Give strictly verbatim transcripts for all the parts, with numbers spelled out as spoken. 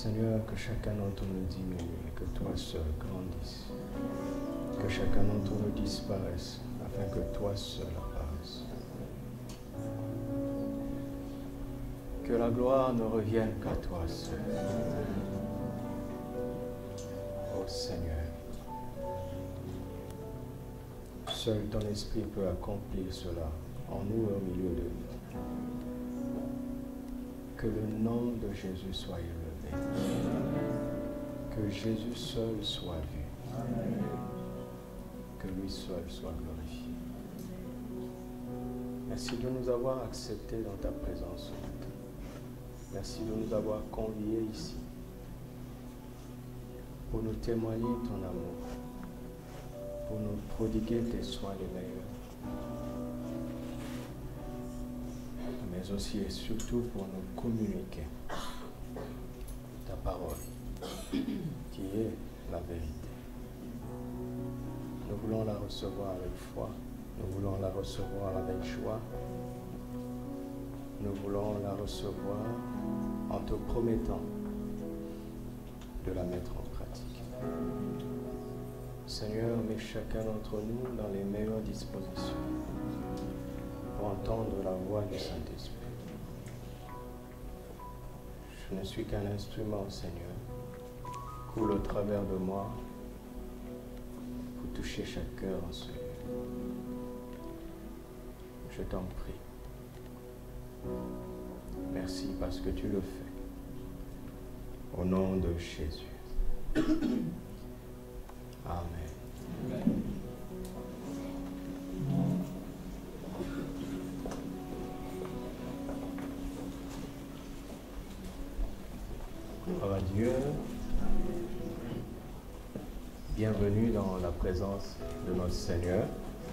Seigneur, que chacun d'entre nous diminue et que toi seul grandisse. Que chacun d'entre nous disparaisse afin que toi seul apparaisse. Que la gloire ne revienne qu'à toi seul. Ô Seigneur, seul ton esprit peut accomplir cela en nous et au milieu de nous. Que le nom de Jésus soit élevé. Que Jésus seul soit vu. Que lui seul soit glorifié. Merci de nous avoir acceptés dans ta présence. Merci de nous avoir conviés ici pour nous témoigner ton amour, pour nous prodiguer tes soins les meilleurs, mais aussi et surtout pour nous communiquer ta parole, qui est la vérité. Nous voulons la recevoir avec foi, nous voulons la recevoir avec joie, nous voulons la recevoir en te promettant de la mettre en pratique. Seigneur, mets chacun d'entre nous dans les meilleures dispositions pour entendre la voix du Saint-Esprit. Je ne suis qu'un instrument, Seigneur. Coule au travers de moi pour toucher chaque cœur en ce lieu. Je t'en prie. Merci parce que tu le fais. Au nom de Jésus. Amen. Amen. Gloire à Dieu. Bienvenue dans la présence de notre Seigneur.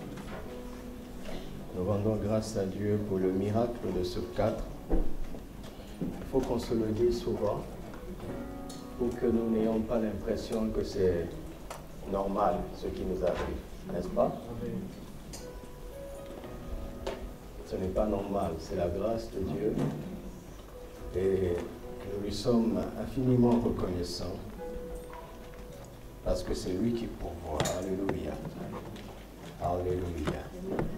Nous rendons grâce à Dieu pour le miracle de ce quatre. Il faut qu'on se le dise souvent pour que nous n'ayons pas l'impression que c'est normal ce qui nous arrive, n'est-ce pas? Ce n'est pas normal, c'est la grâce de Dieu et nous lui sommes infiniment reconnaissants parce que c'est lui qui pourvoit. Alléluia. Alléluia.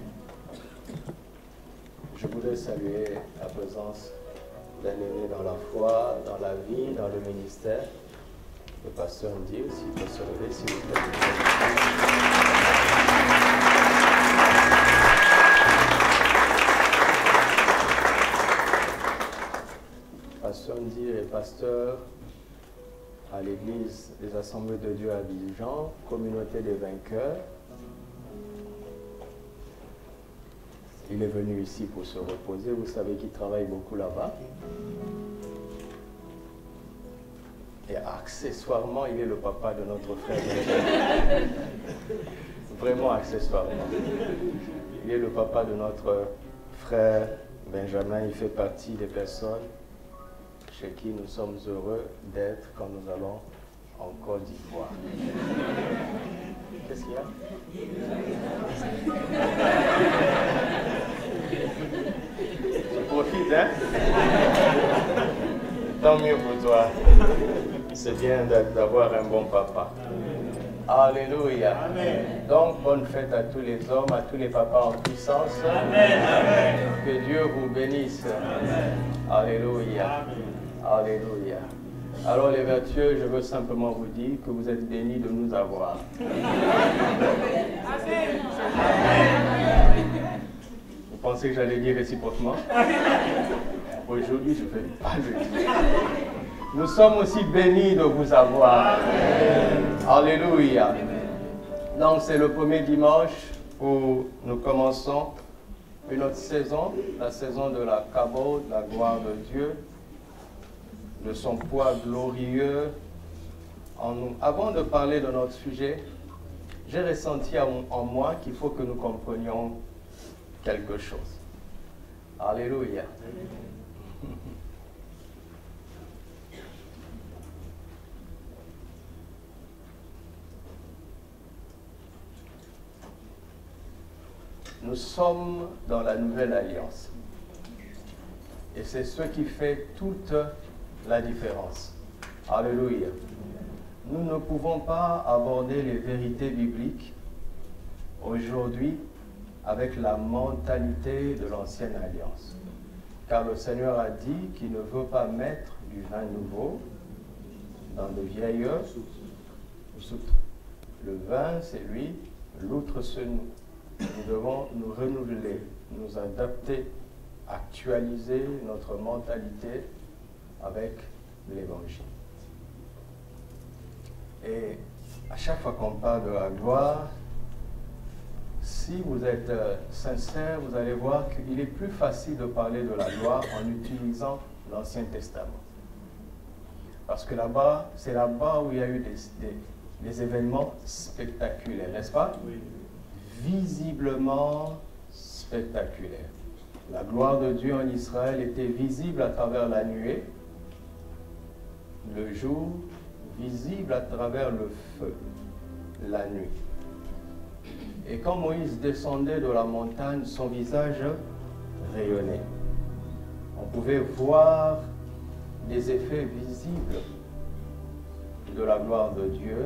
Je voudrais saluer la présence d'un aîné dans la foi, dans la vie, dans le ministère. Le pasteur Ndié, s'il peut se lever, s'il vous plaît. Pasteur Ndié est pasteur à l'église des Assemblées de Dieu à Abidjan, communauté des vainqueurs. Il est venu ici pour se reposer. Vous savez qu'il travaille beaucoup là-bas. Et accessoirement, il est le papa de notre frère Benjamin. Vraiment accessoirement. Il est le papa de notre frère Benjamin. Il fait partie des personnes chez qui nous sommes heureux d'être quand nous allons en Côte d'Ivoire. Qu'est-ce qu'il y a? Tu profites, hein? Tant mieux pour toi. C'est bien d'avoir un bon papa. Alléluia. Amen. Donc, bonne fête à tous les hommes, à tous les papas en puissance. Amen. Amen. Que Dieu vous bénisse. Amen. Alléluia. Amen. Alléluia. Alors, les vertueux, je veux simplement vous dire que vous êtes bénis de nous avoir. Amen. Vous pensez que j'allais dire réciproquement? Aujourd'hui, je ne vais pas le dire. Nous sommes aussi bénis de vous avoir. Amen. Alléluia. Donc, c'est le premier dimanche où nous commençons une autre saison, la saison de la Kabod, la gloire de Dieu, de son poids glorieux en nous. Avant de parler de notre sujet, j'ai ressenti en moi qu'il faut que nous comprenions quelque chose. Alléluia. Nous sommes dans la nouvelle alliance. Et c'est ce qui fait toute la différence. Alléluia. Nous ne pouvons pas aborder les vérités bibliques aujourd'hui avec la mentalité de l'ancienne alliance. Car le Seigneur a dit qu'il ne veut pas mettre du vin nouveau dans de vieilles outres. Le vin, c'est lui, l'outre, c'est nous. Nous devons nous renouveler, nous adapter, actualiser notre mentalité avec l'Évangile. Et à chaque fois qu'on parle de la gloire, si vous êtes euh, sincère, vous allez voir qu'il est plus facile de parler de la gloire en utilisant l'Ancien Testament. Parce que là-bas, c'est là-bas où il y a eu des, des, des événements spectaculaires, n'est-ce pas? Oui. Visiblement spectaculaires. La gloire de Dieu en Israël était visible à travers la nuée, le jour, visible à travers le feu, la nuit. Et quand Moïse descendait de la montagne, son visage rayonnait. On pouvait voir des effets visibles de la gloire de Dieu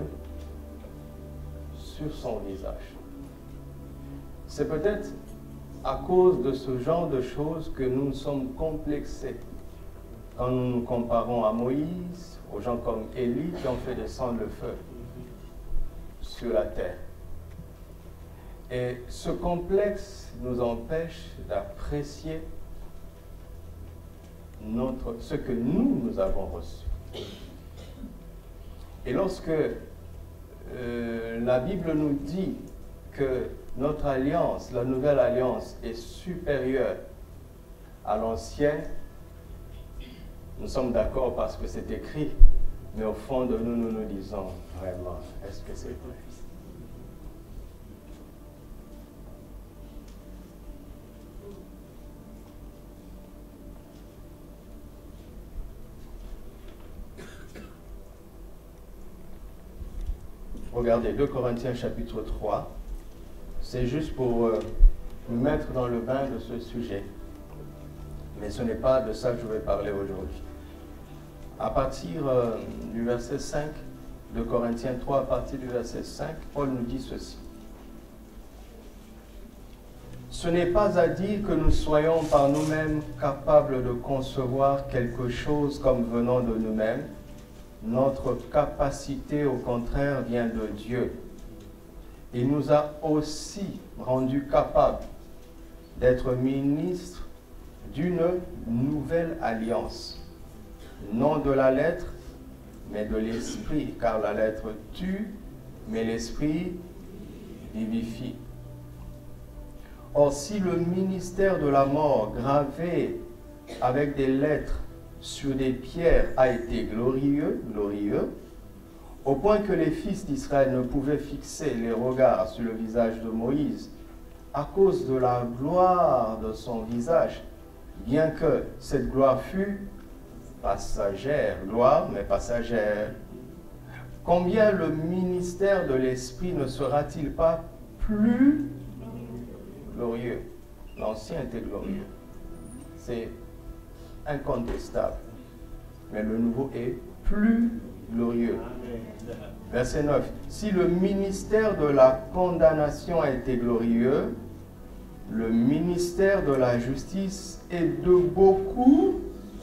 sur son visage. C'est peut-être à cause de ce genre de choses que nous sommes complexés quand nous nous comparons à Moïse, aux gens comme Élie qui ont fait descendre le feu sur la terre. Et ce complexe nous empêche d'apprécier notre, ce que nous, nous avons reçu. Et lorsque euh, la Bible nous dit que notre alliance, la nouvelle alliance, est supérieure à l'ancienne, nous sommes d'accord parce que c'est écrit, mais au fond de nous, nous nous disons vraiment, est-ce que c'est vrai? Regardez, deux Corinthiens chapitre trois, c'est juste pour euh, nous mettre dans le bain de ce sujet. Mais ce n'est pas de ça que je vais parler aujourd'hui. À partir euh, du verset cinq de Corinthiens trois, à partir du verset cinq, Paul nous dit ceci. Ce n'est pas à dire que nous soyons par nous-mêmes capables de concevoir quelque chose comme venant de nous-mêmes. Notre capacité, au contraire, vient de Dieu. Il nous a aussi rendus capables d'être ministres d'une nouvelle alliance, non de la lettre, mais de l'esprit, car la lettre tue, mais l'esprit vivifie. Or, si le ministère de la mort, gravé avec des lettres sur des pierres, a été glorieux, glorieux, au point que les fils d'Israël ne pouvaient fixer les regards sur le visage de Moïse à cause de la gloire de son visage, bien que cette gloire fût passagère, gloire mais passagère. Combien le ministère de l'Esprit ne sera-t-il pas plus glorieux? L'ancien était glorieux. C'est incontestable. Mais le nouveau est plus glorieux. Verset neuf. Si le ministère de la condamnation a été glorieux, le ministère de la justice est de beaucoup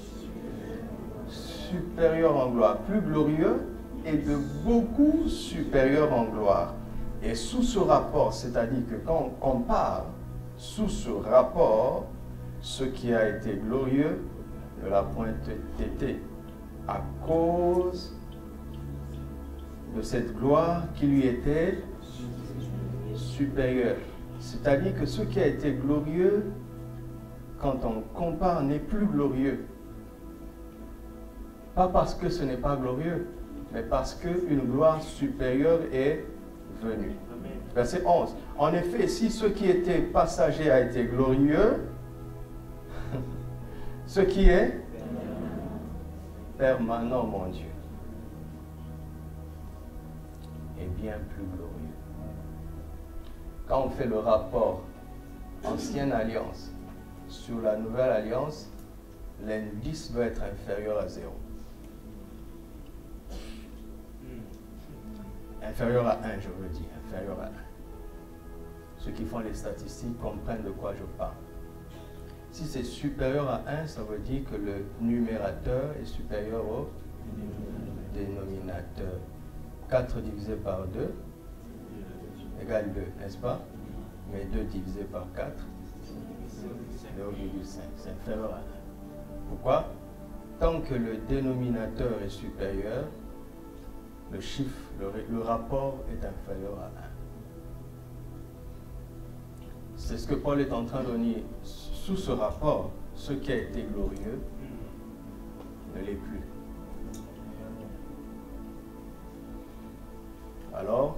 supérieur en gloire. Plus glorieux et de beaucoup supérieur en gloire. Et sous ce rapport, c'est-à-dire que quand on compare sous ce rapport, ce qui a été glorieux ne l'a point été à cause de cette gloire qui lui était supérieure. C'est-à-dire que ce qui a été glorieux, quand on compare, n'est plus glorieux. Pas parce que ce n'est pas glorieux, mais parce qu'une gloire supérieure est venue. Amen. Verset onze. En effet, si ce qui était passager a été glorieux, ce qui est permanent, mon Dieu, est bien plus glorieux. Quand on fait le rapport ancienne alliance sur la nouvelle alliance, l'indice doit être inférieur à zéro. Inférieur à un, je veux dire, inférieur à un. Ceux qui font les statistiques comprennent de quoi je parle. Si c'est supérieur à un, ça veut dire que le numérateur est supérieur au dénominateur. quatre divisé par deux égale deux, n'est-ce pas? Mais deux divisé par quatre, zéro virgule cinq, c'est inférieur à un. Pourquoi? Tant que le dénominateur est supérieur, le chiffre, le, le rapport est inférieur à un. C'est ce que Paul est en train de dire. Sous ce rapport, ce qui a été glorieux ne l'est plus. Alors,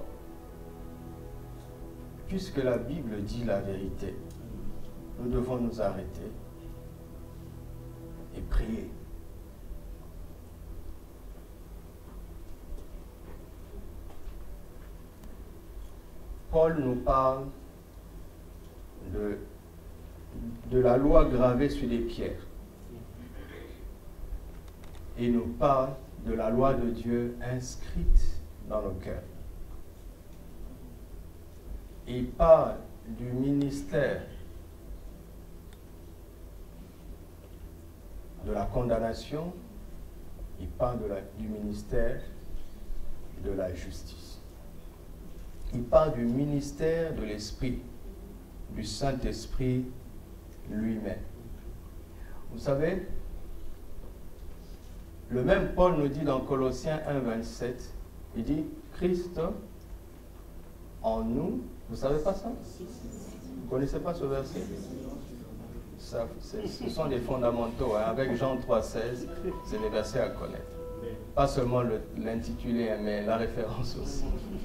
puisque la Bible dit la vérité, nous devons nous arrêter et prier. Paul nous parle de, de la loi gravée sur les pierres. Et nous parle de la loi de Dieu inscrite dans nos cœurs. Il parle du ministère de la condamnation, il parle de la, du ministère de la justice. Il parle du ministère de l'Esprit, du Saint-Esprit lui-même. Vous savez, le même Paul nous dit dans Colossiens un, vingt-sept, il dit, Christ en nous, vous ne savez pas ça? Vous ne connaissez pas ce verset? Ça, ce sont des fondamentaux. Hein. Avec Jean trois, seize, c'est des versets à connaître. Pas seulement l'intitulé, mais la référence aussi.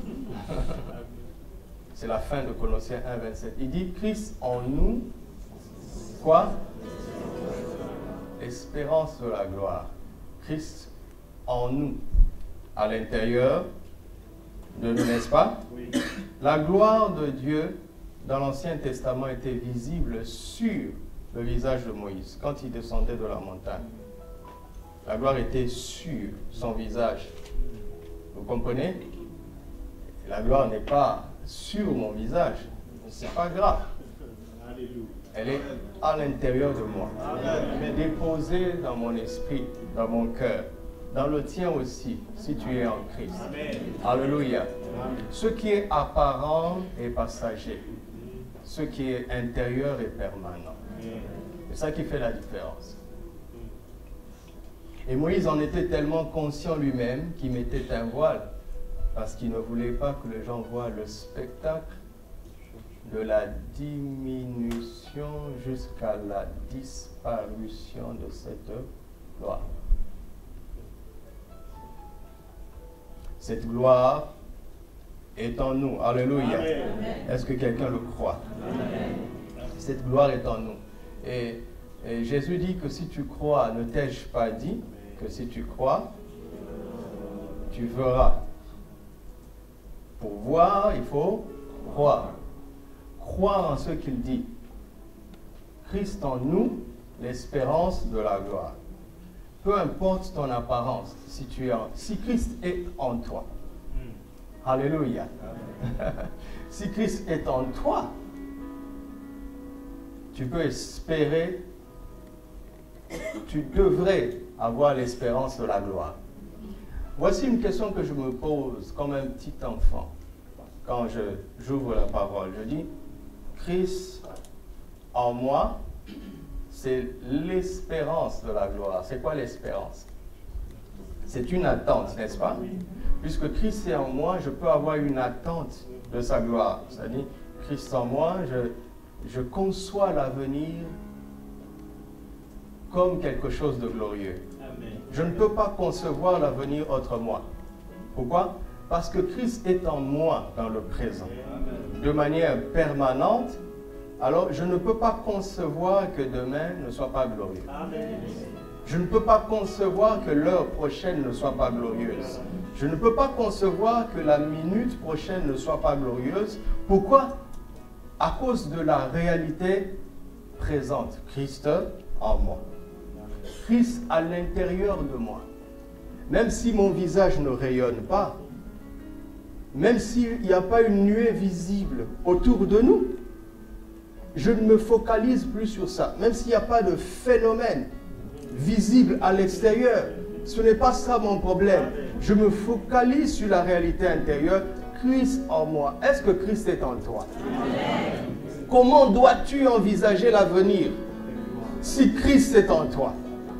C'est la fin de Colossiens un, vingt-sept. Il dit, Christ en nous, quoi? Espérance de la gloire. Christ en nous, à l'intérieur de nous, n'est-ce pas? Oui. La gloire de Dieu dans l'Ancien Testament était visible sur le visage de Moïse quand il descendait de la montagne. La gloire était sur son visage. Vous comprenez? La gloire n'est pas sur mon visage. Ce n'est pas grave. Elle est à l'intérieur de moi. Elle est déposée dans mon esprit, dans mon cœur. Dans le tien aussi, si tu es en Christ. Amen. Alléluia. Amen. Ce qui est apparent est passager. Ce qui est intérieur est permanent. C'est ça qui fait la différence. Et Moïse en était tellement conscient lui-même qu'il mettait un voile parce qu'il ne voulait pas que les gens voient le spectacle de la diminution jusqu'à la disparition de cette gloire. Cette gloire est en nous. Alléluia. Est-ce que quelqu'un le croit? Amen. Cette gloire est en nous. Et, et Jésus dit que si tu crois, ne t'ai-je pas dit que si tu crois, tu verras. Pour voir, il faut croire. Croire en ce qu'il dit. Christ en nous, l'espérance de la gloire. Peu importe ton apparence, si, tu es en, si Christ est en toi. Mm. Alléluia. Si Christ est en toi, tu peux espérer, tu devrais avoir l'espérance de la gloire. Voici une question que je me pose comme un petit enfant quand j'ouvre la parole. Je dis, Christ en moi, c'est l'espérance de la gloire. C'est quoi l'espérance? C'est une attente, n'est-ce pas? Puisque Christ est en moi, je peux avoir une attente de sa gloire. C'est-à-dire, Christ en moi, je, je conçois l'avenir comme quelque chose de glorieux. Amen. Je ne peux pas concevoir l'avenir autrement. Pourquoi? Parce que Christ est en moi dans le présent. Amen. De manière permanente. Alors, je ne peux pas concevoir que demain ne soit pas glorieux. Amen. Je ne peux pas concevoir que l'heure prochaine ne soit pas glorieuse. Je ne peux pas concevoir que la minute prochaine ne soit pas glorieuse. Pourquoi? À cause de la réalité présente. Christ en moi. Christ à l'intérieur de moi. Même si mon visage ne rayonne pas, même s'il n'y a pas une nuée visible autour de nous, je ne me focalise plus sur ça. Même s'il n'y a pas de phénomène visible à l'extérieur, ce n'est pas ça mon problème. Je me focalise sur la réalité intérieure. Christ en moi. Est-ce que Christ est en toi? Comment dois-tu envisager l'avenir si Christ est en toi?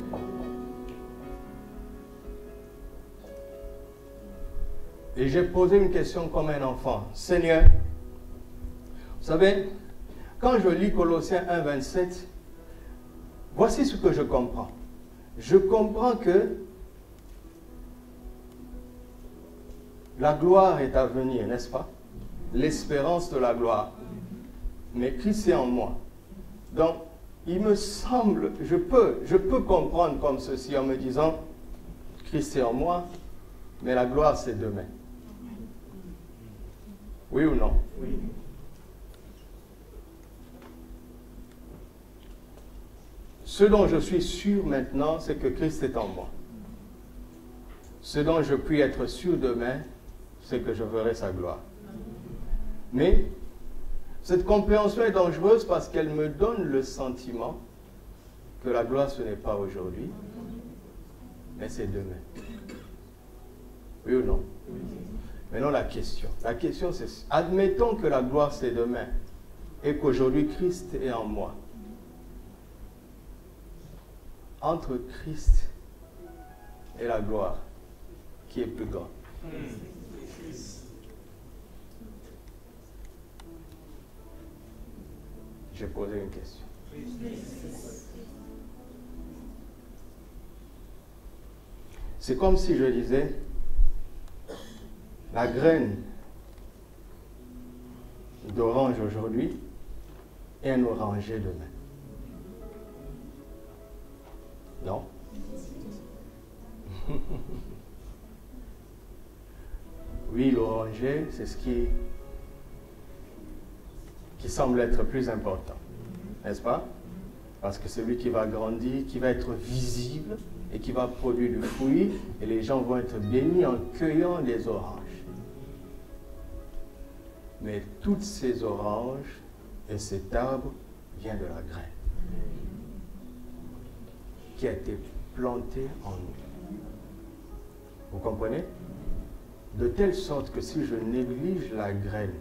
Et j'ai posé une question comme un enfant. Seigneur, vous savez, quand je lis Colossiens un, vingt-sept, voici ce que je comprends. Je comprends que la gloire est à venir, n'est-ce pas? L'espérance de la gloire. Mais Christ est en moi. Donc, il me semble, je peux, je peux comprendre comme ceci en me disant, Christ est en moi, mais la gloire c'est demain. Oui ou non? Oui. Ce dont je suis sûr maintenant, c'est que Christ est en moi. Ce dont je puis être sûr demain, c'est que je verrai sa gloire. Mais cette compréhension est dangereuse parce qu'elle me donne le sentiment que la gloire, ce n'est pas aujourd'hui, mais c'est demain. Oui ou non? Maintenant, la question. La question, c'est, admettons que la gloire, c'est demain, et qu'aujourd'hui, Christ est en moi. Entre Christ et la gloire, qui est plus grand? J'ai posé une question. C'est comme si je disais, la graine d'orange aujourd'hui et un oranger demain. Non? Oui, l'oranger, c'est ce qui, qui semble être plus important, n'est-ce pas? Parce que c'est lui qui va grandir, qui va être visible et qui va produire du fruit, et les gens vont être bénis en cueillant les oranges. Mais toutes ces oranges et cet arbre viennent de la graine qui a été plantée en nous. Vous comprenez? De telle sorte que si je néglige la graine,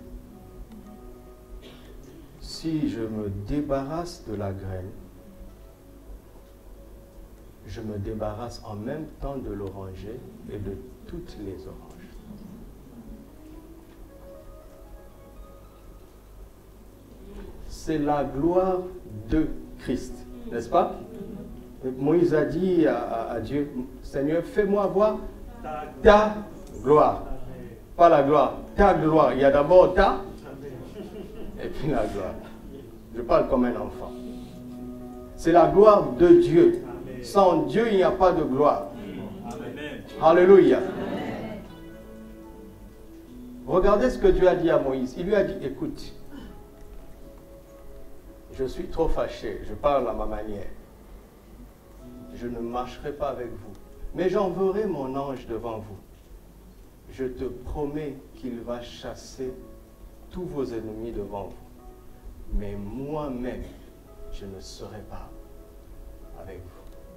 si je me débarrasse de la graine, je me débarrasse en même temps de l'oranger et de toutes les oranges. C'est la gloire de Christ, n'est-ce pas? Moïse a dit à, à, à Dieu, Seigneur, fais-moi voir ta gloire. Pas la gloire, ta gloire. Il y a d'abord ta, et puis la gloire. Je parle comme un enfant. C'est la gloire de Dieu. Sans Dieu, il n'y a pas de gloire. Amen. Alléluia. Amen. Regardez ce que Dieu a dit à Moïse. Il lui a dit, écoute, je suis trop fâché, je parle à ma manière. Je ne marcherai pas avec vous, mais j'enverrai mon ange devant vous. Je te promets qu'il va chasser tous vos ennemis devant vous. Mais moi-même, je ne serai pas avec vous.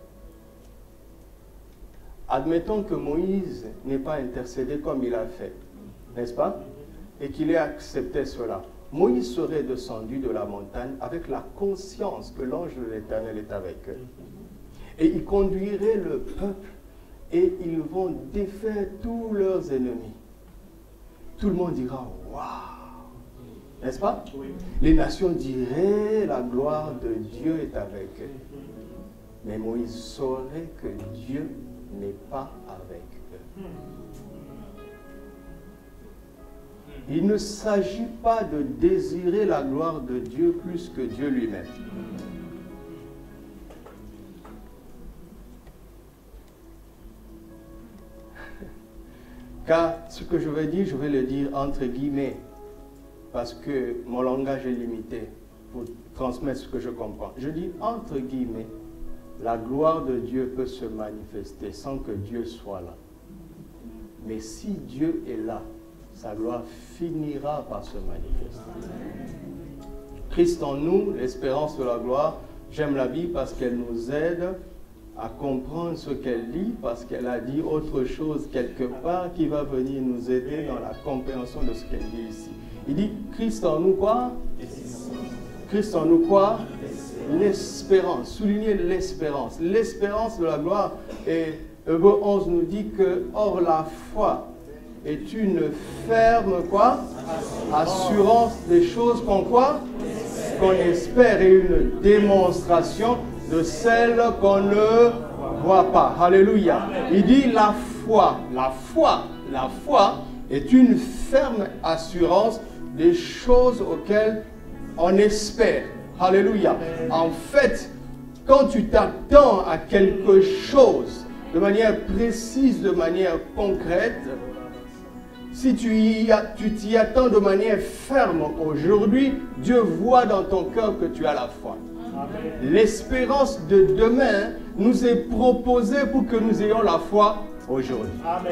Admettons que Moïse n'ait pas intercédé comme il a fait, n'est-ce pas? Et qu'il ait accepté cela. Moïse serait descendu de la montagne avec la conscience que l'ange de l'Éternel est avec eux. Et il conduirait le peuple et ils vont défaire tous leurs ennemis. Tout le monde dira « Waouh !» N'est-ce pas? Oui. Les nations diraient « La gloire de Dieu est avec eux. » Mais Moïse saurait que Dieu n'est pas avec eux. Il ne s'agit pas de désirer la gloire de Dieu plus que Dieu lui-même. Car ce que je vais dire, je vais le dire entre guillemets, parce que mon langage est limité pour transmettre ce que je comprends. Je dis entre guillemets, la gloire de Dieu peut se manifester sans que Dieu soit là. Mais si Dieu est là, sa gloire finira par se manifester. Christ en nous, l'espérance de la gloire. J'aime la Bible parce qu'elle nous aide à comprendre ce qu'elle dit, parce qu'elle a dit autre chose quelque part qui va venir nous aider dans la compréhension de ce qu'elle dit ici. Il dit, Christ en nous quoi? Christ en nous quoi? L'espérance. Soulignez l'espérance. L'espérance de la gloire. Et Hébreux onze nous dit que, or la foi est une ferme quoi? Assurance des choses qu'on quoi? Qu'on espère, et une démonstration de celles qu'on ne voit pas. Alléluia. Il dit la foi, la foi, la foi est une ferme assurance des choses auxquelles on espère. Alléluia. En fait, quand tu t'attends à quelque chose de manière précise, de manière concrète, si tu y a, tu t'y attends de manière ferme aujourd'hui, Dieu voit dans ton cœur que tu as la foi. L'espérance de demain nous est proposée pour que nous ayons la foi aujourd'hui.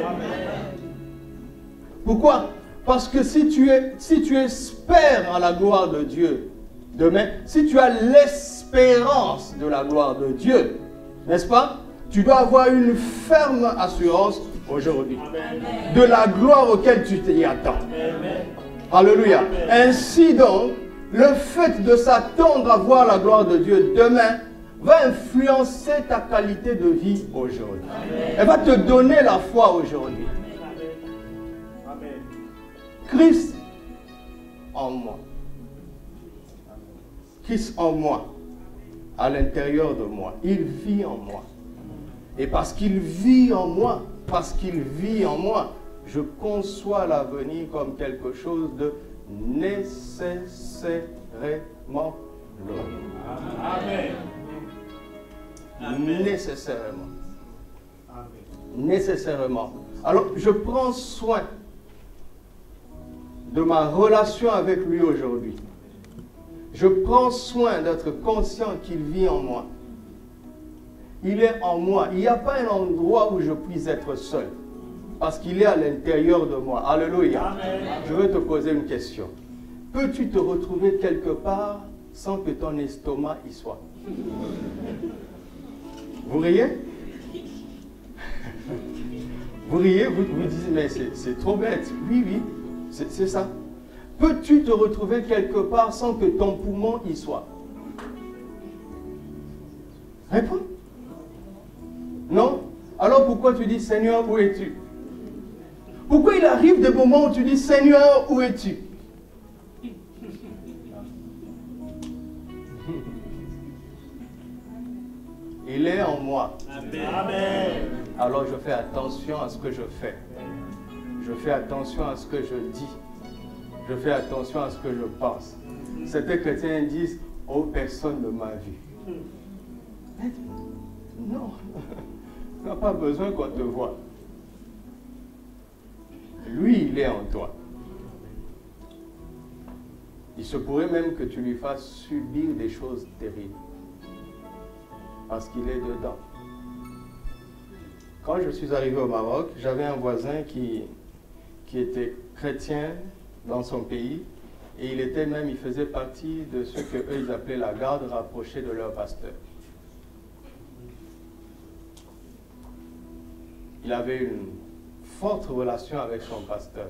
Pourquoi? Parce que si tu, es, si tu espères en la gloire de Dieu demain, si tu as l'espérance de la gloire de Dieu, n'est-ce pas? Tu dois avoir une ferme assurance aujourd'hui de la gloire auquel tu t'y attends. Amen. Alléluia. Amen. Ainsi donc, le fait de s'attendre à voir la gloire de Dieu demain va influencer ta qualité de vie aujourd'hui. Elle va te donner la foi aujourd'hui. Christ en moi. Christ en moi, à l'intérieur de moi. Il vit en moi. Et parce qu'il vit en moi, parce qu'il vit en moi, je conçois l'avenir comme quelque chose de nécessairement glorieux. Amen. Amen. Nécessairement. Amen. Nécessairement. Alors, je prends soin de ma relation avec lui aujourd'hui. Je prends soin d'être conscient qu'il vit en moi. Il est en moi. Il n'y a pas un endroit où je puisse être seul. Parce qu'il est à l'intérieur de moi. Alléluia. Amen. Je veux te poser une question. Peux-tu te retrouver quelque part sans que ton estomac y soit? Vous riez? Vous riez, vous vous dites, mais c'est trop bête. Oui, oui, c'est ça. Peux-tu te retrouver quelque part sans que ton poumon y soit? Réponds. Non? Alors pourquoi tu dis, Seigneur, où es-tu? Pourquoi il arrive des moments où tu dis, Seigneur, où es-tu? Il est en moi. Amen. Alors je fais attention à ce que je fais. Je fais attention à ce que je dis. Je fais attention à ce que je pense. Certains chrétiens disent, oh, personne ne m'a vu. Non. Tu n'as pas besoin qu'on te voie. Lui, il est en toi. Il se pourrait même que tu lui fasses subir des choses terribles. Parce qu'il est dedans. Quand je suis arrivé au Maroc, j'avais un voisin qui, qui était chrétien dans son pays. Et il était même, il faisait partie de ceux qu'eux, ils appelaient la garde rapprochée de leur pasteur. Il avait une forte relation avec son pasteur.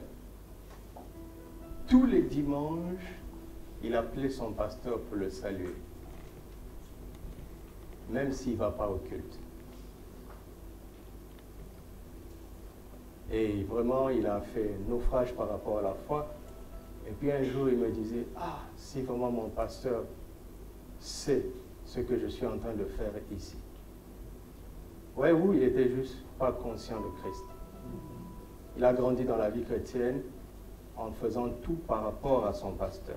Tous les dimanches, il appelait son pasteur pour le saluer. Même s'il ne va pas au culte. Et vraiment, il a fait naufrage par rapport à la foi. Et puis un jour, il me disait, ah, si vraiment mon pasteur sait ce que je suis en train de faire ici. Ouais, oui, il était juste pas conscient de Christ. Il a grandi dans la vie chrétienne en faisant tout par rapport à son pasteur.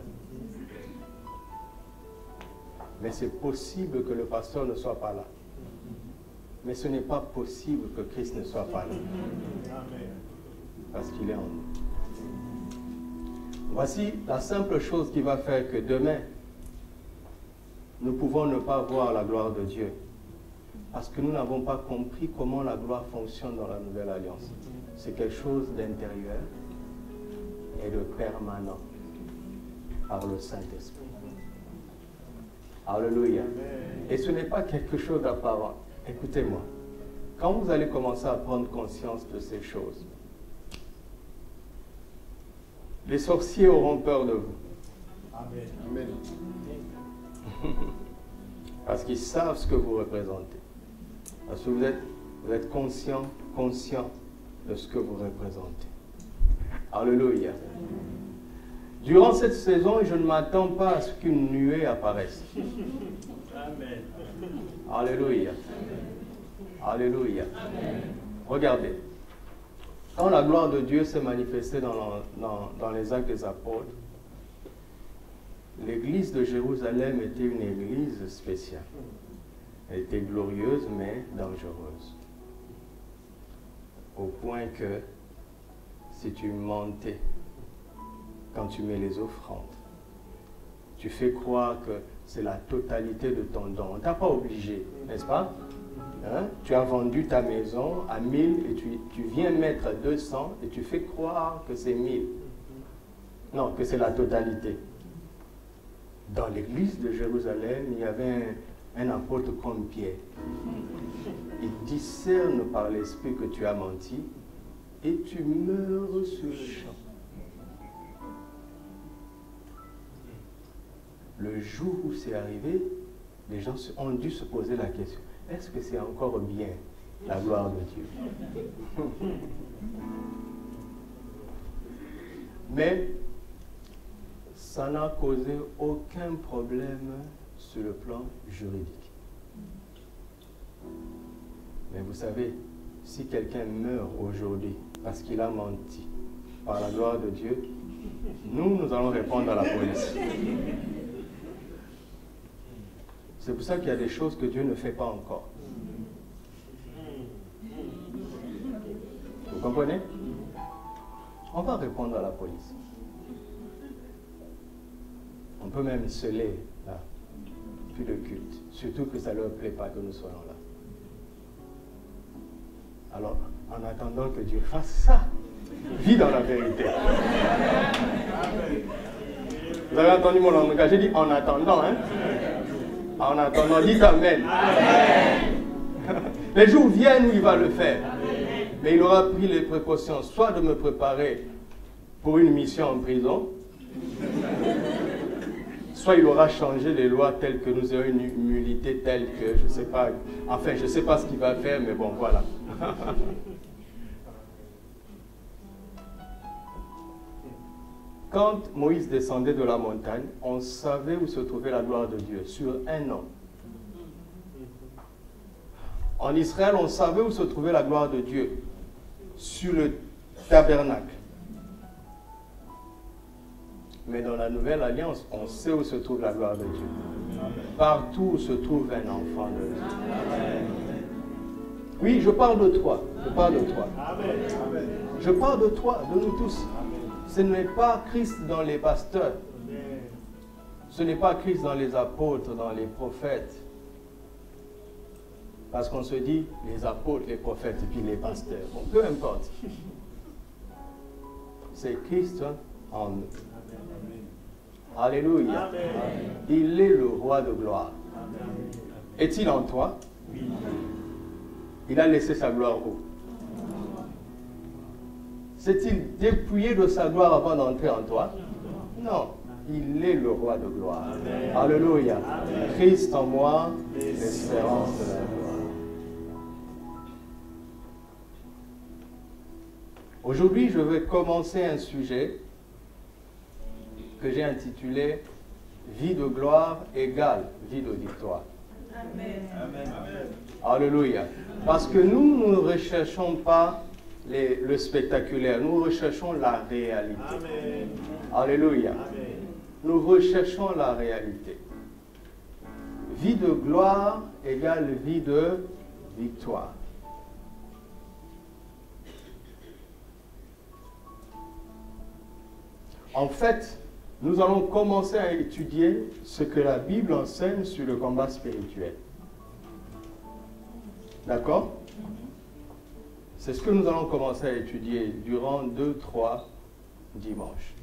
Mais c'est possible que le pasteur ne soit pas là. Mais ce n'est pas possible que Christ ne soit pas là. Parce qu'il est en nous. Voici la simple chose qui va faire que demain, nous pouvons ne pas voir la gloire de Dieu. Parce que nous n'avons pas compris comment la gloire fonctionne dans la nouvelle alliance. C'est quelque chose d'intérieur. et de permanent par le Saint-Esprit. Alléluia. Et ce n'est pas quelque chose d'apparent. Écoutez-moi. Quand vous allez commencer à prendre conscience de ces choses, les sorciers auront peur de vous. Amen. Amen. Parce qu'ils savent ce que vous représentez. Parce que vous êtes, vous êtes conscient, conscient de ce que vous représentez. Alléluia. Durant cette saison, je ne m'attends pas à ce qu'une nuée apparaisse. Amen. Alléluia. Alléluia. Regardez. Quand la gloire de Dieu s'est manifestée dans, dans, dans les actes des apôtres, l'église de Jérusalem était une église spéciale. Elle était glorieuse, mais dangereuse. Au point que, si tu mentais, quand tu mets les offrandes, tu fais croire que c'est la totalité de ton don. On ne t'a pas obligé, n'est-ce pas? Hein? Tu as vendu ta maison à mille et tu, tu viens mettre deux cents et tu fais croire que c'est mille. Non, que c'est la totalité. Dans l'église de Jérusalem, il y avait un, un apôtre comme Pierre. Il discerne par l'esprit que tu as menti et tu meurs sur le champ. Le jour où c'est arrivé, les gens ont dû se poser la question, est-ce que c'est encore bien la gloire de Dieu? Mais ça n'a causé aucun problème sur le plan juridique. Mais vous savez, si quelqu'un meurt aujourd'hui parce qu'il a menti par la gloire de Dieu, nous, nous allons répondre à la police. C'est pour ça qu'il y a des choses que Dieu ne fait pas encore. Vous comprenez? On va répondre à la police. On peut même sceller là, plus de culte. Surtout que ça ne leur plaît pas que nous soyons là. Alors, en attendant que Dieu fasse ça, vis dans la vérité. Vous avez entendu mon langage? J'ai dit en attendant, hein? En attendant, dites Amen. Amen. Les jours viennent où il va le faire. Amen. Mais il aura pris les précautions, soit de me préparer pour une mission en prison, soit il aura changé les lois telles que nous ayons une immunité telle que, je ne sais pas, enfin, je ne sais pas ce qu'il va faire, mais bon, voilà. Quand Moïse descendait de la montagne, on savait où se trouvait la gloire de Dieu, sur un an. En Israël, on savait où se trouvait la gloire de Dieu, sur le tabernacle. Mais dans la Nouvelle Alliance, on sait où se trouve la gloire de Dieu. Partout où se trouve un enfant de Dieu. Oui, je parle de toi. Je parle de toi. Je parle de toi, de nous tous. Ce n'est pas Christ dans les pasteurs. Ce n'est pas Christ dans les apôtres, dans les prophètes. Parce qu'on se dit, les apôtres, les prophètes et puis les pasteurs. Bon, peu importe. C'est Christ en nous. Alléluia. Amen. Il est le roi de gloire. Est-il en toi? Oui. Il a laissé sa gloire où? S'est-il dépouillé de sa gloire avant d'entrer en toi? Non. Il est le roi de gloire. Amen. Alléluia. Amen. Christ en moi, l'espérance de la gloire. Aujourd'hui, je vais commencer un sujet que j'ai intitulé « Vie de gloire égale vie de victoire ». Amen. Alléluia. Parce que nous, nous ne recherchons pas les, le spectaculaire, nous recherchons la réalité. Amen. Alléluia. Amen. Nous recherchons la réalité. Vie de gloire égale vie de victoire. En fait, nous allons commencer à étudier ce que la Bible enseigne sur le combat spirituel. D'accord? C'est ce que nous allons commencer à étudier durant deux, trois dimanches.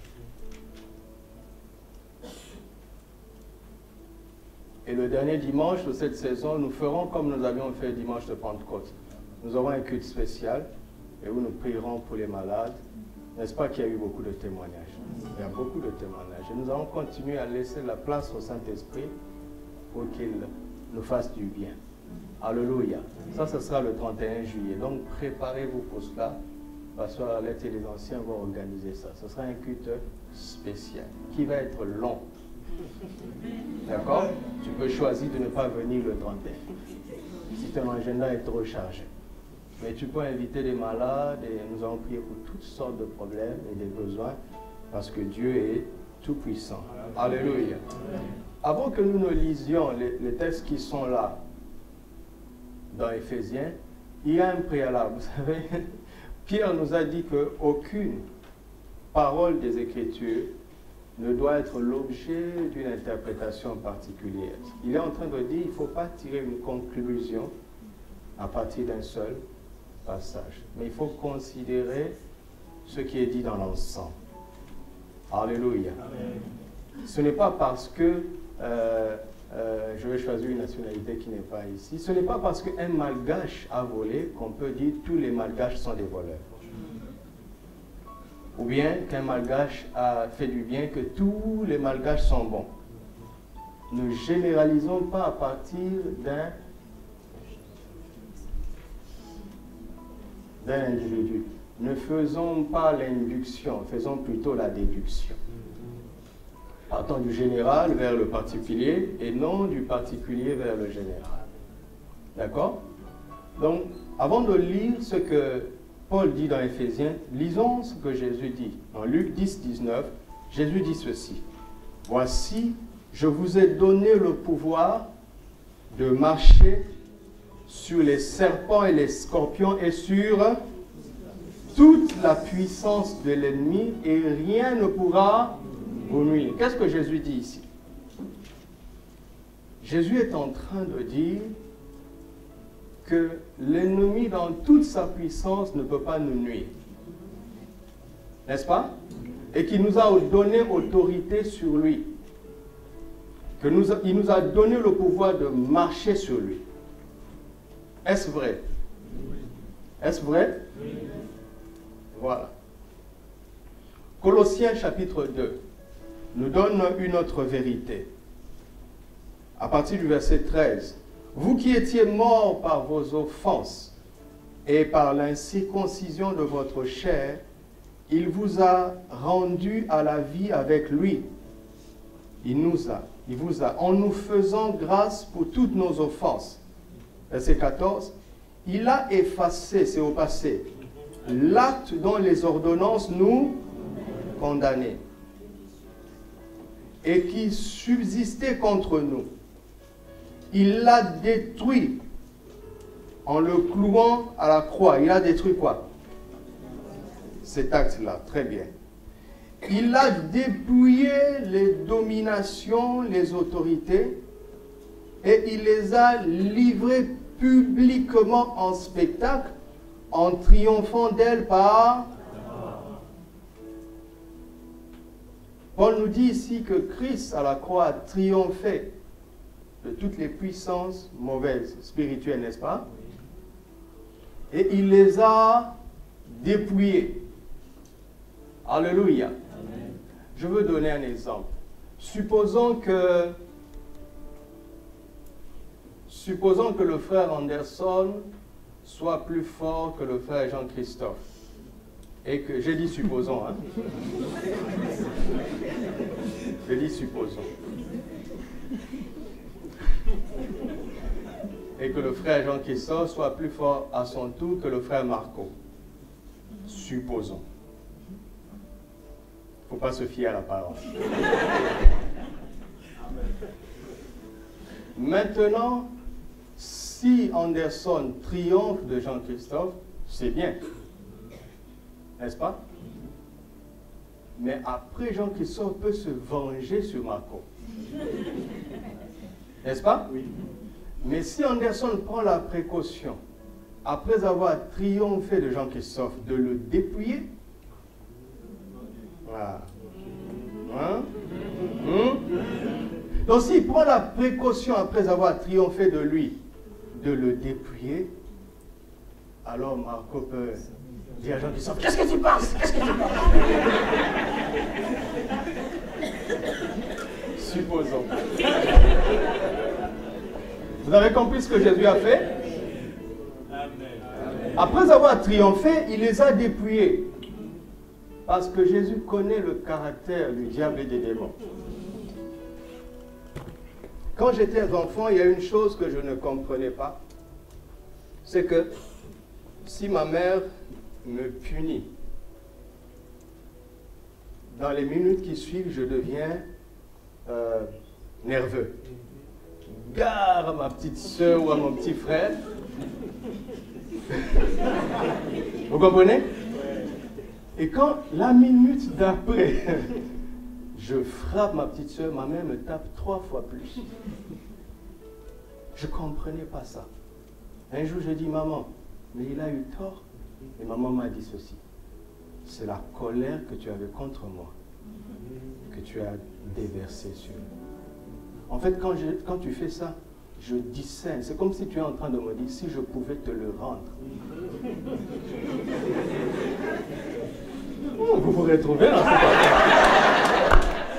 Et le dernier dimanche de cette saison, nous ferons comme nous avions fait dimanche de Pentecôte. Nous aurons un culte spécial et où nous prierons pour les malades. N'est-ce pas qu'il y a eu beaucoup de témoignages? Il y a beaucoup de témoignages. Et nous allons continuer à laisser la place au Saint-Esprit pour qu'il nous fasse du bien. Alléluia. Ça, ce sera le trente et un juillet. Donc, préparez-vous pour cela. Pasteur Arlette et les anciens vont organiser ça. Ce sera un culte spécial qui va être long. D'accord? Tu peux choisir de ne pas venir le trente et un si ton agenda est trop chargé. Mais tu peux inviter des malades et nous allons prier pour toutes sortes de problèmes et des besoins parce que Dieu est tout puissant. Alléluia. Avant que nous ne lisions les, les textes qui sont là dans Éphésiens, il y a un préalable. Vous savez, Pierre nous a dit qu'aucune parole des Écritures ne doit être l'objet d'une interprétation particulière. Il est en train de dire qu'il ne faut pas tirer une conclusion à partir d'un seul passage. Mais il faut considérer ce qui est dit dans l'ensemble. Alléluia. Amen. Ce n'est pas parce que euh, euh, je vais choisir une nationalité qui n'est pas ici. Ce n'est pas parce qu'un malgache a volé qu'on peut dire que tous les malgaches sont des voleurs. Ou bien qu'un malgache a fait du bien, que tous les malgaches sont bons. Ne généralisons pas à partir d'un d'un individu. Ne faisons pas l'induction, faisons plutôt la déduction. Partons du général vers le particulier et non du particulier vers le général. D'accord? Donc, avant de lire ce que Paul dit dans Éphésiens, lisons ce que Jésus dit. Dans Luc dix, dix-neuf, Jésus dit ceci. « Voici, je vous ai donné le pouvoir de marcher sur les serpents et les scorpions et sur toute la puissance de l'ennemi et rien ne pourra vous nuire. » Qu'est-ce que Jésus dit ici? Jésus est en train de dire que l'ennemi dans toute sa puissance ne peut pas nous nuire. N'est-ce pas? Et qu'il nous a donné autorité sur lui. Que nous a, il nous a donné le pouvoir de marcher sur lui. Est-ce vrai? Est-ce vrai? Voilà. Colossiens chapitre deux nous donne une autre vérité. À partir du verset treize. Vous qui étiez morts par vos offenses et par l'incirconcision de votre chair, il vous a rendu à la vie avec lui. Il nous a, il vous a, en nous faisant grâce pour toutes nos offenses. Verset quatorze. Il a effacé, c'est au passé, l'acte dont les ordonnances nous condamnaient et qui subsistait contre nous. Il l'a détruit en le clouant à la croix. Il a détruit quoi? Cet acte-là, très bien. Il a dépouillé les dominations, les autorités, et il les a livrées publiquement en spectacle, en triomphant d'elles par... Paul nous dit ici que Christ à la croix a triomphé de toutes les puissances mauvaises, spirituelles, n'est-ce pas? Et il les a dépouillées. Alléluia. Amen. Je veux donner un exemple. Supposons que, supposons que le frère Anderson soit plus fort que le frère Jean-Christophe. Et que, j'ai dit supposons, hein? J'ai dit supposons. Et que le frère Jean-Christophe soit plus fort à son tour que le frère Marco. Supposons. Il ne faut pas se fier à la parole. Maintenant, si Anderson triomphe de Jean-Christophe, c'est bien. N'est-ce pas? Mais après, Jean-Christophe peut se venger sur Marco. N'est-ce pas? Oui. Mais si Anderson prend la précaution, après avoir triomphé de Jean-Christophe, de le dépouiller, Ah. Hein? Hum? Donc s'il prend la précaution après avoir triomphé de lui, de le dépouiller, alors Marco peut dire à Jean qui qu'est-ce que tu penses? Qu'est-ce que tu penses? Supposons. Vous avez compris ce que Jésus a fait? Après avoir triomphé, il les a dépouillés. Parce que Jésus connaît le caractère du diable et des démons. Quand j'étais enfant, il y a une chose que je ne comprenais pas. C'est que si ma mère me punit, dans les minutes qui suivent, je deviens euh, nerveux. Gare à ma petite soeur ou à mon petit frère. Vous comprenez? Et quand la minute d'après, je frappe ma petite soeur, ma mère me tape trois fois plus. Je ne comprenais pas ça. Un jour, je dis, maman, mais il a eu tort. Et maman m'a dit ceci. C'est la colère que tu avais contre moi, que tu as déversée sur moi. En fait, quand, je, quand tu fais ça, je discerne. C'est comme si tu es en train de me dire, si je pouvais te le rendre. Oh, vous vous retrouvez dans cette affaire.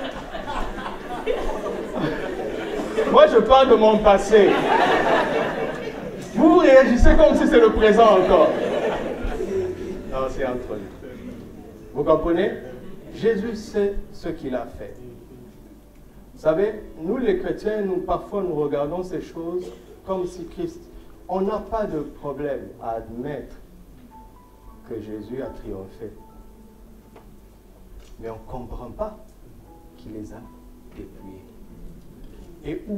Moi, je parle de mon passé. Vous réagissez comme si c'est le présent encore. Non, c'est entre nous. Vous comprenez? Jésus sait ce qu'il a fait. Vous savez, nous les chrétiens, nous parfois nous regardons ces choses comme si Christ... On n'a pas de problème à admettre que Jésus a triomphé. Mais on ne comprend pas qu'il les a dépouillés. Et où?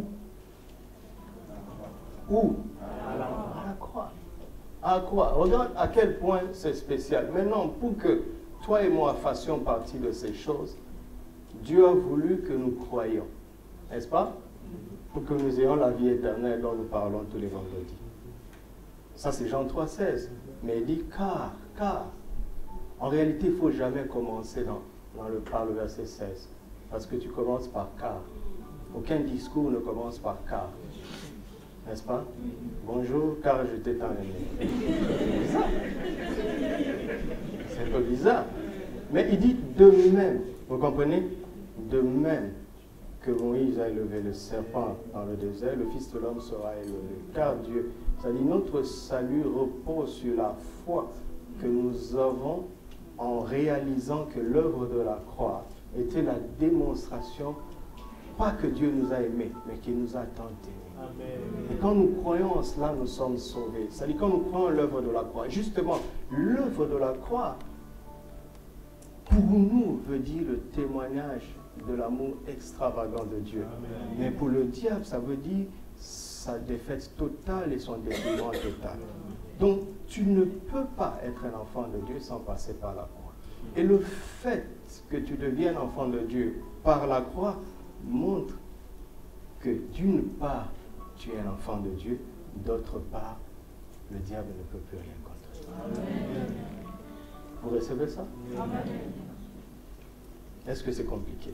Où? À la, à la croix. À quoi? Regarde à quel point c'est spécial. Maintenant, pour que toi et moi fassions partie de ces choses, Dieu a voulu que nous croyions. N'est-ce pas? Pour que nous ayons la vie éternelle dont nous parlons tous les vendredis. Ça, c'est Jean trois seize. Mais il dit car, car. En réalité, il ne faut jamais commencer dans, dans le, par le verset seize. Parce que tu commences par car. Aucun discours ne commence par car. N'est-ce pas? Bonjour, car je t'ai tant aimé. C'est bizarre. C'est un peu bizarre. Mais il dit de même. Vous comprenez? De même que Moïse a élevé le serpent dans le désert, le Fils de l'homme sera élevé. Car Dieu, ça dit, notre salut repose sur la foi que nous avons en réalisant que l'œuvre de la croix était la démonstration, pas que Dieu nous a aimés, mais qu'il nous a tant aimés. Amen. Et quand nous croyons en cela, nous sommes sauvés. Ça dit, quand nous croyons l'œuvre de la croix, justement, l'œuvre de la croix, pour nous, veut dire le témoignage de l'amour extravagant de Dieu. Amen. Mais pour le diable, ça veut dire sa défaite totale et son détruisement total. Donc, tu ne peux pas être un enfant de Dieu sans passer par la croix. Et le fait que tu deviennes enfant de Dieu par la croix montre que d'une part, tu es un enfant de Dieu, d'autre part, le diable ne peut plus rien contre toi. Amen. Vous recevez ça? Amen. Est-ce que c'est compliqué?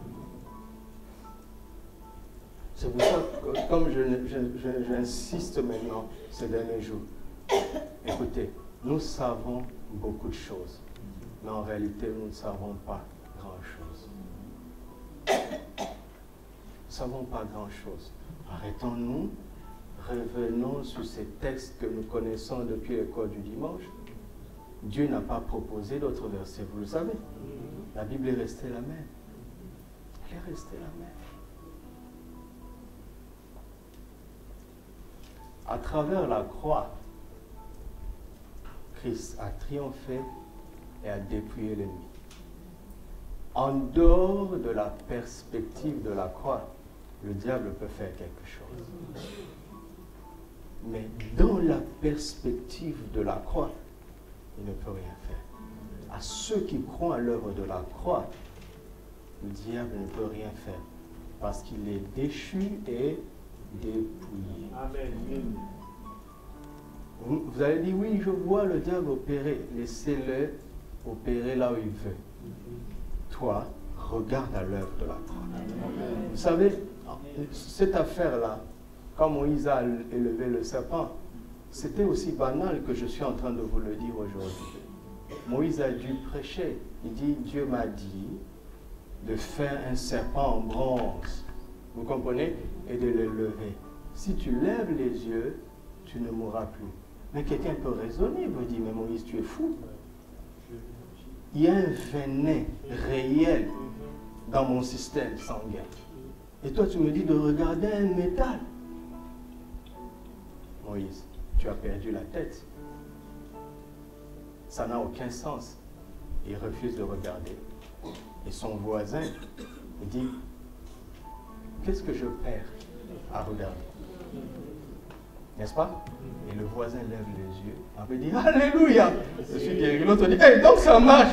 C'est pour ça que, comme j'insiste maintenant ces derniers jours, écoutez, nous savons beaucoup de choses, mais en réalité, nous ne savons pas grand-chose. Nous ne savons pas grand-chose. Arrêtons-nous, revenons sur ces textes que nous connaissons depuis l'école du dimanche. Dieu n'a pas proposé d'autres versets, vous le savez. La Bible est restée la même. Elle est restée la même. À travers la croix, Christ a triomphé et a dépouillé l'ennemi. En dehors de la perspective de la croix, le diable peut faire quelque chose. Mais dans la perspective de la croix, il ne peut rien faire. À ceux qui croient à l'œuvre de la croix, le diable ne peut rien faire parce qu'il est déchu et dépouillé. Amen. Vous, vous allez dire, oui, je vois le diable opérer. Laissez-le opérer là où il veut. toi, regarde à l'œuvre de la croix. Vous savez, cette affaire-là, quand Moïse a élevé le serpent, c'était aussi banal que je suis en train de vous le dire aujourd'hui. Moïse a dû prêcher. Il dit, Dieu m'a dit de faire un serpent en bronze. Vous comprenez? Et de le lever. Si tu lèves les yeux, tu ne mourras plus. Mais quelqu'un peut raisonner, il vous dit, mais Moïse, tu es fou. Il y a un venin réel dans mon système sanguin. Et toi, tu me dis de regarder un métal. Moïse, tu as perdu la tête. Ça n'a aucun sens. Il refuse de regarder. Et son voisin, il dit, qu'est-ce que je perds à regarder? N'est-ce pas? Et le voisin lève les yeux. On peut dire, Alléluia! Je suis guéri. L'autre dit, hey, donc ça marche!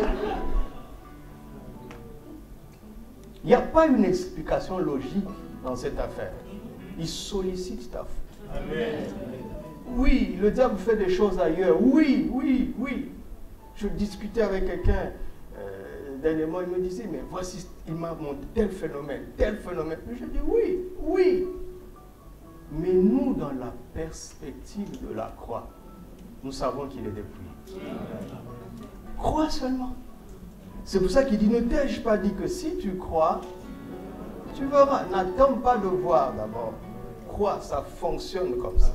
Il n'y a pas une explication logique dans cette affaire. Il sollicite ta foi. Amen. Oui, le diable fait des choses ailleurs. Oui, oui, oui. Je discutais avec quelqu'un euh, dernièrement, il me disait, mais voici, il m'a montré tel phénomène, tel phénomène. Je dis, oui, oui. Mais nous, dans la perspective de la croix, nous savons qu'il est dépouillé. Crois seulement. C'est pour ça qu'il dit, ne t'ai-je pas dit que si tu crois, tu verras. N'attends pas de voir d'abord. Crois, ça fonctionne comme ça.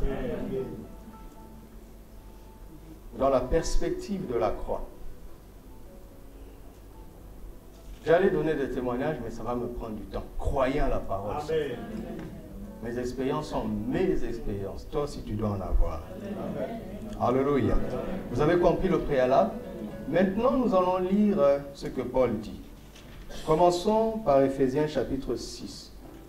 Dans la perspective de la croix. J'allais donner des témoignages, mais ça va me prendre du temps. Croyez en la parole. Amen. Mes expériences sont mes expériences. Toi aussi, tu dois en avoir. Amen. Alléluia. Vous avez compris le préalable? Maintenant, nous allons lire ce que Paul dit. Commençons par Éphésiens chapitre six.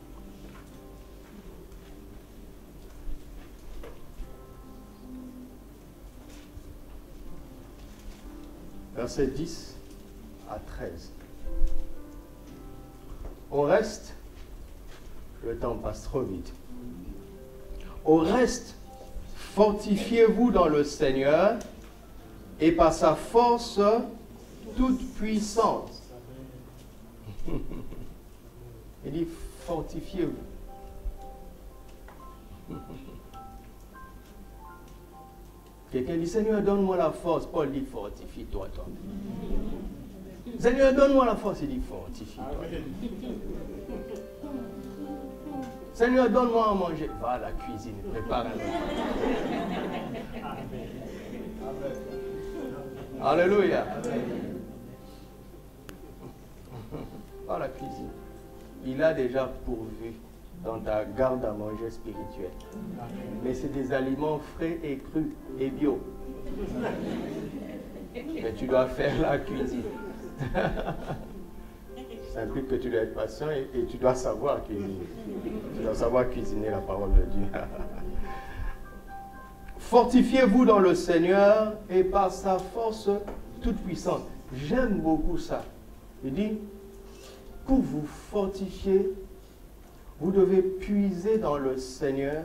Versets dix à treize. Au reste, le temps passe trop vite. Au reste, fortifiez-vous dans le Seigneur et par sa force toute puissante. Il dit fortifiez-vous. Quelqu'un dit Seigneur, donne-moi la force. Paul dit fortifie-toi, toi. Seigneur, donne-moi la force. Il dit fortifie-toi. Seigneur, donne-moi à manger. Va à la cuisine, prépare un repas. Alléluia. Va à la cuisine. Il a déjà pourvu dans ta garde à manger spirituelle. Mais c'est des aliments frais et crus et bio. Mais tu dois faire la cuisine. Ça implique que tu dois être patient et, et tu dois savoir cuisiner. Tu dois savoir cuisiner la parole de Dieu. Fortifiez-vous dans le Seigneur et par sa force toute puissante. J'aime beaucoup ça. Il dit, pour vous fortifier, vous devez puiser dans le Seigneur,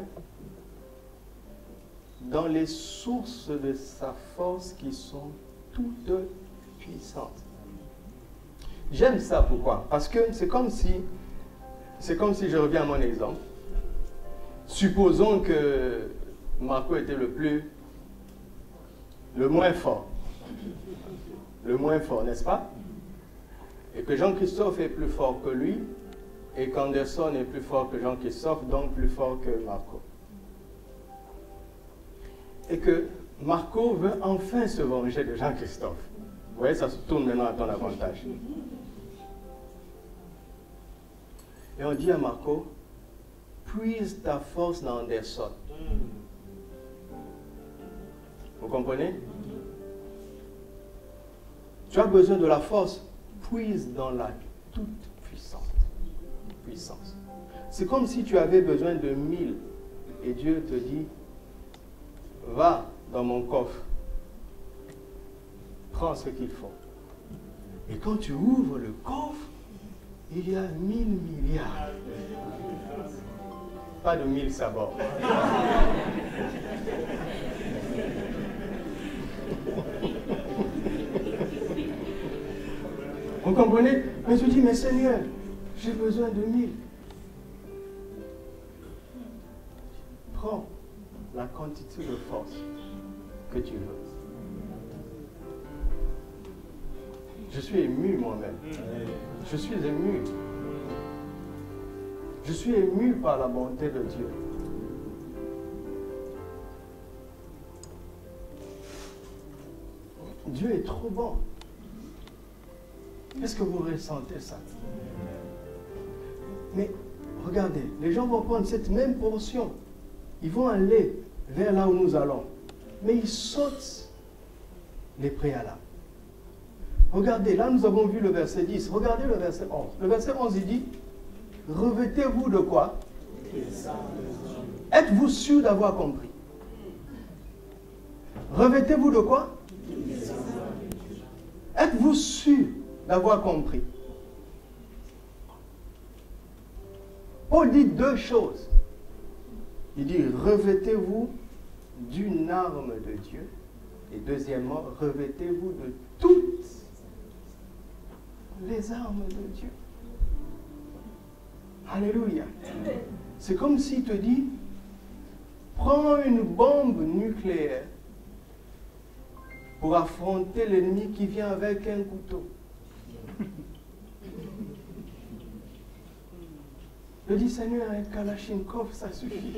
dans les sources de sa force qui sont toutes puissantes. J'aime ça, pourquoi? Parce que c'est comme si, c'est comme si je reviens à mon exemple. Supposons que Marco était le plus, le moins fort. Le moins fort, n'est-ce pas? Et que Jean-Christophe est plus fort que lui, et qu'Anderson est plus fort que Jean-Christophe, donc plus fort que Marco. Et que Marco veut enfin se venger de Jean-Christophe. Vous voyez, ça se tourne maintenant à ton avantage. Et on dit à Marco, puise ta force dans Anderson. Vous comprenez? Tu as besoin de la force, puise dans la toute puissance. Puissance. C'est comme si tu avais besoin de mille et Dieu te dit, va dans mon coffre, prends ce qu'il faut. Et quand tu ouvres le coffre, il y a mille milliards. Pas de mille sabords. Vous comprenez? Mais tu dis, mais Seigneur, j'ai besoin de mille. Prends la quantité de force que tu veux. Je suis ému moi-même. Je suis ému. Je suis ému par la bonté de Dieu. Dieu est trop bon. Est-ce que vous ressentez ça? Mais regardez, les gens vont prendre cette même portion. Ils vont aller vers là où nous allons. Mais ils sautent les préalables. Regardez, là nous avons vu le verset dix. Regardez le verset onze. Le verset onze, il dit, revêtez-vous de quoi? Êtes-vous sûr d'avoir compris? Revêtez-vous de quoi? Êtes-vous sûr d'avoir compris? Paul dit deux choses. Il dit, revêtez-vous d'une arme de Dieu. Et deuxièmement, revêtez-vous de toutes les armes de Dieu. Alléluia. C'est comme s'il te dit, prends une bombe nucléaire pour affronter l'ennemi qui vient avec un couteau. Je dis, Seigneur, un Kalachnikov, ça suffit.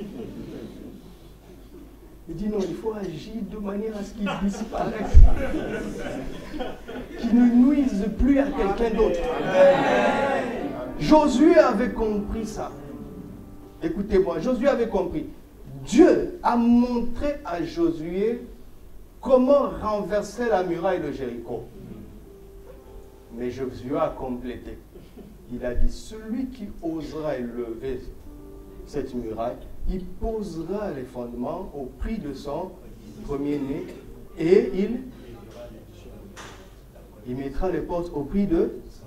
Il dit, non, il faut agir de manière à ce qu'il disparaisse. Qu'il ne nuise plus à quelqu'un d'autre. Josué avait compris ça. Écoutez-moi, Josué avait compris. Dieu a montré à Josué comment renverser la muraille de Jéricho. Mais Josué a complété. Il a dit, celui qui osera élever cette muraille, il posera les fondements au prix de son premier-né et il, il mettra les portes au prix de...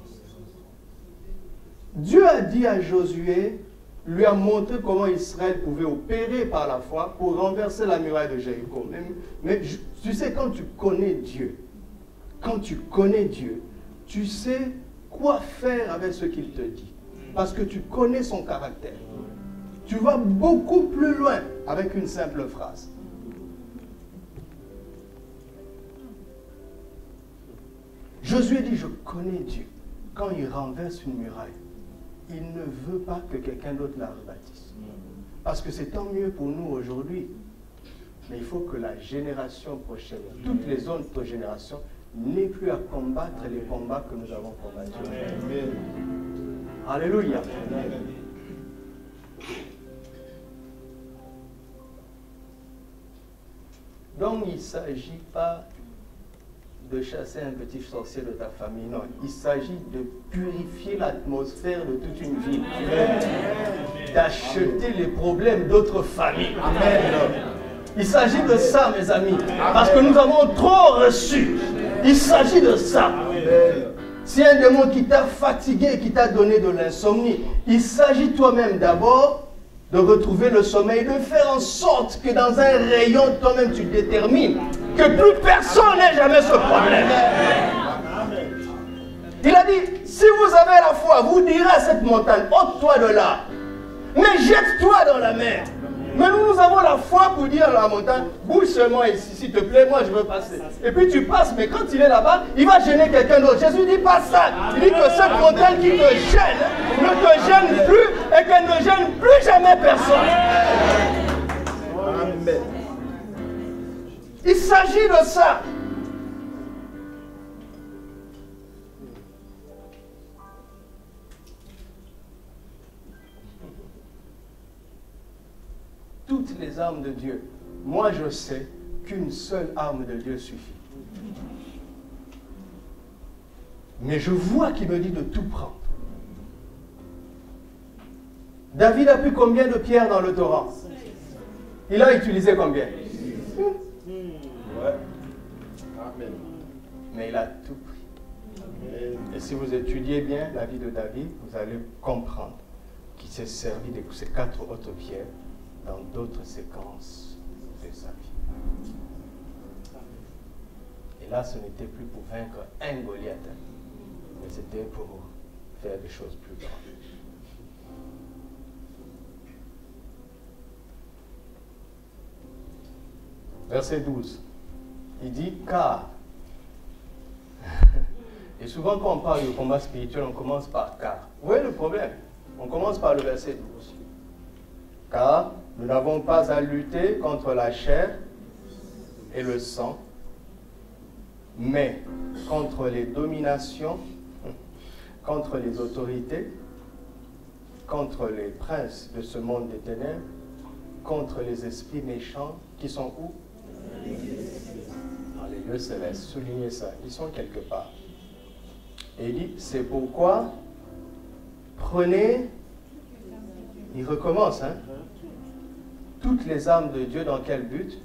Dieu a dit à Josué, lui a montré comment Israël pouvait opérer par la foi pour renverser la muraille de Jéricho. Mais, mais tu sais, quand tu connais Dieu, quand tu connais Dieu, tu sais quoi faire avec ce qu'il te dit. Parce que tu connais son caractère. Tu vas beaucoup plus loin avec une simple phrase. Josué dit, je connais Dieu. Quand il renverse une muraille, il ne veut pas que quelqu'un d'autre la rebâtisse. Parce que c'est tant mieux pour nous aujourd'hui. Mais il faut que la génération prochaine, toutes les autres générations, n'aient plus à combattre les combats que nous avons combattus. Amen. Alléluia. Amen. Donc, il ne s'agit pas de chasser un petit sorcier de ta famille, non. Il s'agit de purifier l'atmosphère de toute une ville. D'acheter les problèmes d'autres familles. Amen. Il s'agit de ça, mes amis. Parce que nous avons trop reçu. Il s'agit de ça. Si un démon qui t'a fatigué et qui t'a donné de l'insomnie, il s'agit toi-même d'abord de retrouver le sommeil, de faire en sorte que dans un rayon, toi-même tu détermines que plus personne n'ait jamais ce problème. Il a dit, si vous avez la foi, vous direz à cette montagne, ôte-toi de là, mais jette-toi dans la mer. Mais nous, nous avons la foi pour dire à la montagne, bouge seulement ici, s'il te plaît, moi je veux passer. Et puis tu passes, mais quand il est là-bas, il va gêner quelqu'un d'autre. Jésus dit pas ça. Il dit que cette montagne qui te gêne, ne te gêne plus et qu'elle ne gêne plus jamais personne. Amen. Il s'agit de ça. Toutes les armes de Dieu. Moi, je sais qu'une seule arme de Dieu suffit. Mais je vois qu'il me dit de tout prendre. David a pris combien de pierres dans le torrent? Il a utilisé combien? Ouais. Amen. Mais il a tout pris. Amen. Et si vous étudiez bien la vie de David, vous allez comprendre qu'il s'est servi de ces quatre autres pierres dans d'autres séquences de sa vie. Et là, ce n'était plus pour vaincre un Goliath, mais c'était pour faire des choses plus grandes. Verset douze, il dit « car ». Et souvent quand on parle du combat spirituel, on commence par « car ». Où est le problème? On commence par le verset douze. « Car nous n'avons pas à lutter contre la chair et le sang, mais contre les dominations, contre les autorités, contre les princes de ce monde des ténèbres, contre les esprits méchants qui sont où? Dans les lieux célestes. Soulignez ça. Ils sont quelque part. Et il dit, c'est pourquoi prenez, il recommence, hein, toutes les armes de Dieu dans quel but?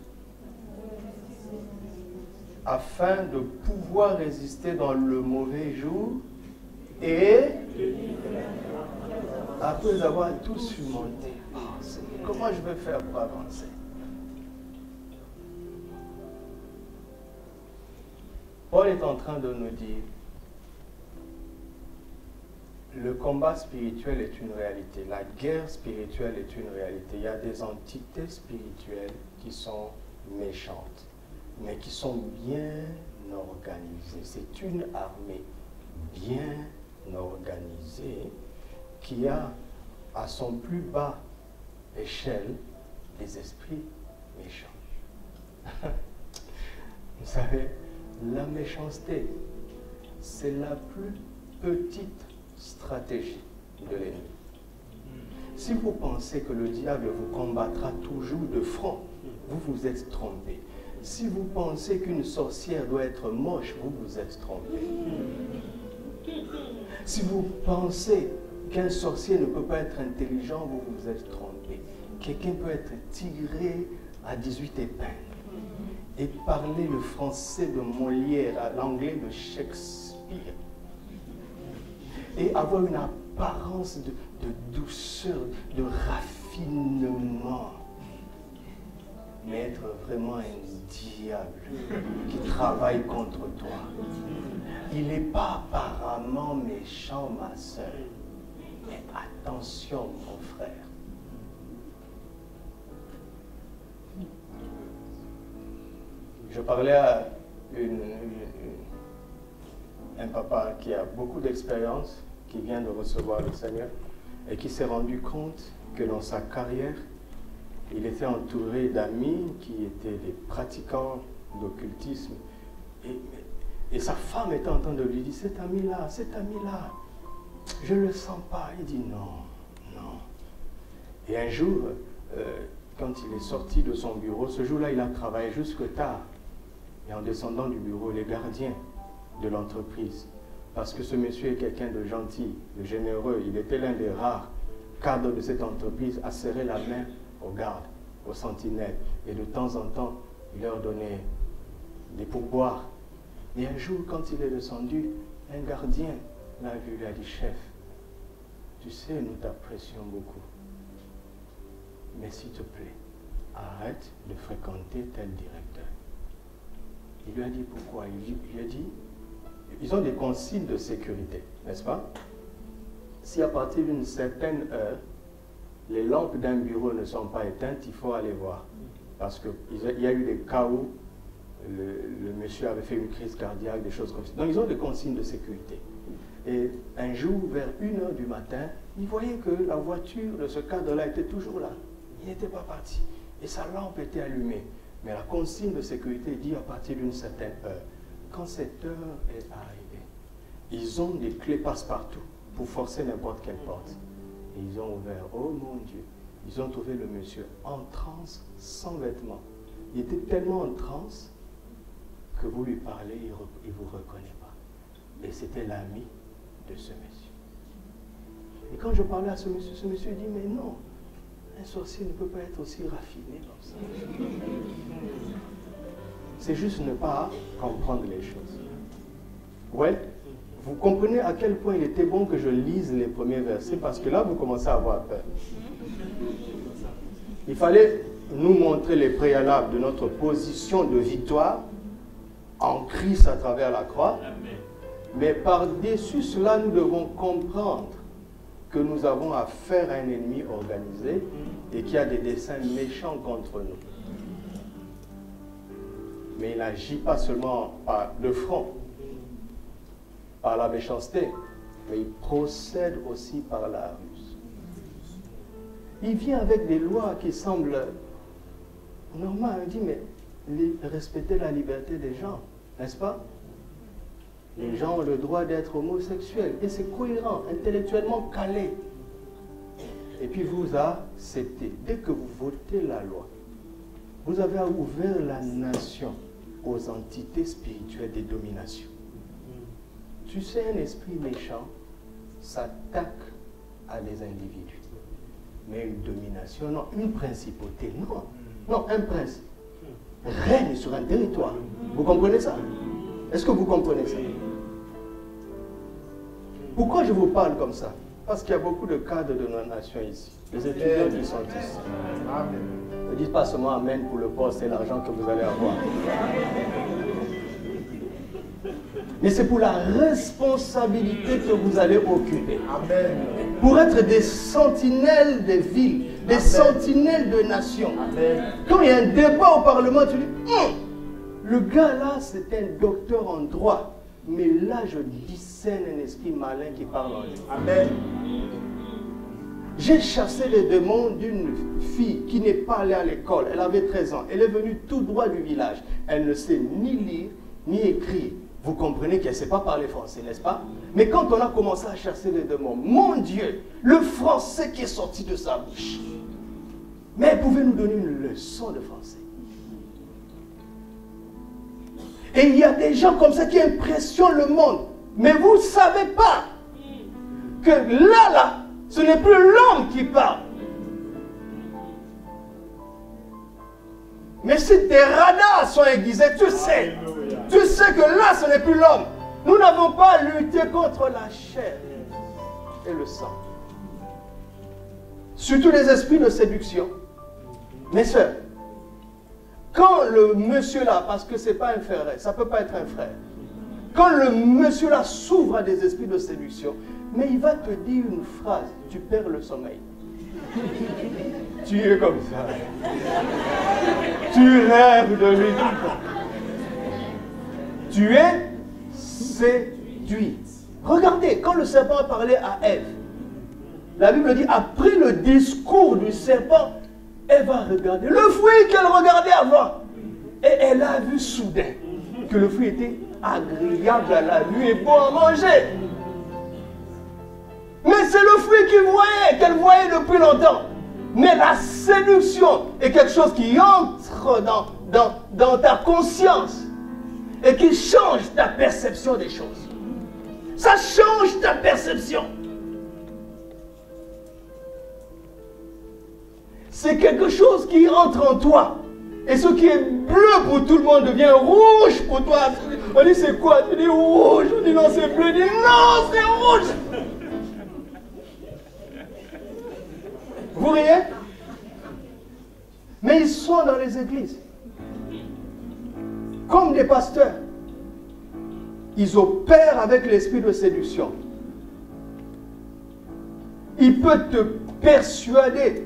Afin de pouvoir résister dans le mauvais jour et après avoir tout surmonté. Oh, comment je vais faire pour avancer? Paul est en train de nous dire, le combat spirituel est une réalité, la guerre spirituelle est une réalité. Il y a des entités spirituelles qui sont méchantes, mais qui sont bien organisées. C'est une armée bien organisée qui a à son plus bas échelle des esprits méchants. Vous savez, la méchanceté, c'est la plus petite stratégie de l'ennemi. Si vous pensez que le diable vous combattra toujours de front, vous vous êtes trompé. Si vous pensez qu'une sorcière doit être moche, vous vous êtes trompé. Si vous pensez qu'un sorcier ne peut pas être intelligent, vous vous êtes trompé. Quelqu'un peut être tiré à dix-huit épingles et parler le français de Molière à l'anglais de Shakespeare et avoir une apparence de, de douceur, de raffinement, mais être vraiment un diable qui travaille contre toi. Il n'est pas apparemment méchant, ma soeur, mais attention, mon frère. Je parlais à une, une, un papa qui a beaucoup d'expérience, qui vient de recevoir le Seigneur, et qui s'est rendu compte que dans sa carrière, il était entouré d'amis qui étaient des pratiquants d'occultisme. Et, et sa femme était en train de lui dire, cet ami-là, cet ami-là, je ne le sens pas. Il dit, non, non. Et un jour, euh, quand il est sorti de son bureau, ce jour-là, il a travaillé jusque tard. Et en descendant du bureau, les gardiens de l'entreprise, parce que ce monsieur est quelqu'un de gentil, de généreux, il était l'un des rares cadres de cette entreprise à serrer la main aux gardes, aux sentinelles. Et de temps en temps, il leur donnait des pourboires. Et un jour, quand il est descendu, un gardien l'a vu, il a dit, chef, tu sais, nous t'apprécions beaucoup. Mais s'il te plaît, arrête de fréquenter tel directeur. Il lui a dit pourquoi? Il lui a dit, ils ont des consignes de sécurité, n'est-ce pas? Si à partir d'une certaine heure, les lampes d'un bureau ne sont pas éteintes, il faut aller voir. Parce qu'il y a eu des cas où le, le monsieur avait fait une crise cardiaque, des choses comme ça. Donc ils ont des consignes de sécurité. Et un jour, vers une heure du matin, il voyait que la voiture de ce cadre-là était toujours là. Il n'était pas parti. Et sa lampe était allumée. Mais la consigne de sécurité dit à partir d'une certaine heure. Quand cette heure est arrivée, ils ont des clés passe-partout pour forcer n'importe quelle porte. Et ils ont ouvert, oh mon Dieu, ils ont trouvé le monsieur en transe, sans vêtements. Il était tellement en transe que vous lui parlez, il ne vous reconnaît pas. Et c'était l'ami de ce monsieur. Et quand je parlais à ce monsieur, ce monsieur dit, mais non, un sorcier ne peut pas être aussi raffiné comme ça. C'est juste ne pas comprendre les choses. Ouais, vous comprenez à quel point il était bon que je lise les premiers versets, parce que là, vous commencez à avoir peur. Il fallait nous montrer les préalables de notre position de victoire en Christ à travers la croix. Mais par-dessus cela, nous devons comprendre que nous avons affaire à un ennemi organisé et qui a des desseins méchants contre nous. Mais il n'agit pas seulement par le front, par la méchanceté, mais il procède aussi par la ruse. Il vient avec des lois qui semblent normales. Il dit, mais respecter la liberté des gens, n'est-ce pas? Les gens ont le droit d'être homosexuels et c'est cohérent, intellectuellement calé. Et puis vous acceptez. Dès que vous votez la loi, vous avez ouvert la nation aux entités spirituelles des dominations. Tu sais, un esprit méchant s'attaque à des individus. Mais une domination, non, une principauté, non. Non, un prince règne sur un territoire. Vous comprenez ça? Est-ce que vous comprenez ça? Pourquoi je vous parle comme ça? Parce qu'il y a beaucoup de cadres de nos nations ici. Les étudiants qui sont ici. Ne dites pas seulement Amen pour le poste et l'argent que vous allez avoir. Mais c'est pour la responsabilité que vous allez occuper. Amen. Pour être des sentinelles des villes, des Amen. Sentinelles de nations. Amen. Quand il y a un débat au Parlement, tu dis, hum, le gars là, c'est un docteur en droit. Mais là, je discerne un esprit malin qui parle en lui. Amen. J'ai chassé les démons d'une fille qui n'est pas allée à l'école. Elle avait treize ans. Elle est venue tout droit du village. Elle ne sait ni lire, ni écrire. Vous comprenez qu'elle ne sait pas parler français, n'est-ce pas? Mais quand on a commencé à chasser les démons, mon Dieu, le français qui est sorti de sa bouche. Mais elle pouvait nous donner une leçon de français. Et il y a des gens comme ça qui impressionnent le monde. Mais vous ne savez pas que là, là, ce n'est plus l'homme qui parle. Mais si tes radars sont aiguisés, tu sais. Tu sais que là, ce n'est plus l'homme. Nous n'avons pas à lutter contre la chair et le sang. Surtout les esprits de séduction. Mes soeurs, quand le monsieur là, parce que ce n'est pas un frère, ça ne peut pas être un frère. Quand le monsieur là s'ouvre à des esprits de séduction, mais il va te dire une phrase, tu perds le sommeil. Tu es comme ça. Tu rêves de lui. Tu es séduit. Regardez, quand le serpent a parlé à Ève, la Bible dit, après le discours du serpent, elle va regarder le fruit qu'elle regardait avant. Et elle a vu soudain que le fruit était agréable à la vue et bon à manger. Mais c'est le fruit qu'il voyait, qu'elle voyait depuis longtemps. Mais la séduction est quelque chose qui entre dans, dans, dans ta conscience et qui change ta perception des choses. Ça change ta perception. C'est quelque chose qui entre en toi. Et ce qui est bleu pour tout le monde devient rouge pour toi. On dit c'est quoi? Tu dis rouge. On dit non c'est bleu. Tu dis non c'est rouge. Vous riez? Mais ils sont dans les églises. Comme des pasteurs. Ils opèrent avec l'esprit de séduction. Il peut te persuader.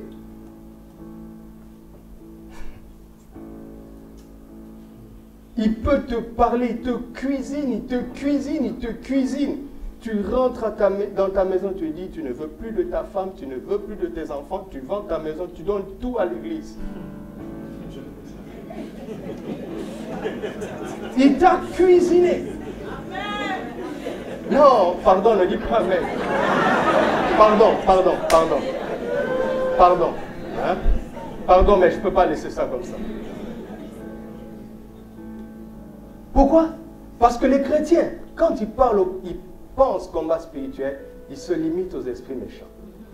Il peut te parler, il te cuisine, il te cuisine, il te cuisine. Tu rentres à ta, dans ta maison, tu dis, tu ne veux plus de ta femme, tu ne veux plus de tes enfants, tu vends ta maison, tu donnes tout à l'église. Il t'a cuisiné. Non, pardon, ne dis pas mais. Pardon, pardon, pardon. Pardon. Hein? Pardon, mais je ne peux pas laisser ça comme ça. Pourquoi? Parce que les chrétiens, quand ils parlent, ils pensent combat spirituel, ils se limitent aux esprits méchants.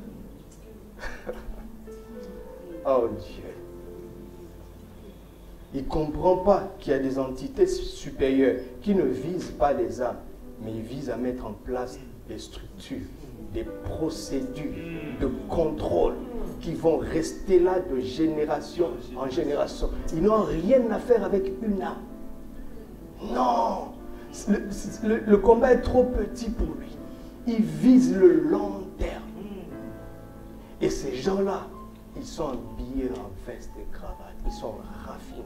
Oh Dieu. Il ne comprend pas qu'il y a des entités supérieures qui ne visent pas les âmes, mais ils visent à mettre en place des structures, des procédures de contrôle qui vont rester là de génération en génération. Ils n'ont rien à faire avec une âme. Non, le, le, le combat est trop petit pour lui. Il vise le long terme. Et ces gens-là, ils sont habillés en veste et cravate. Ils sont raffinés.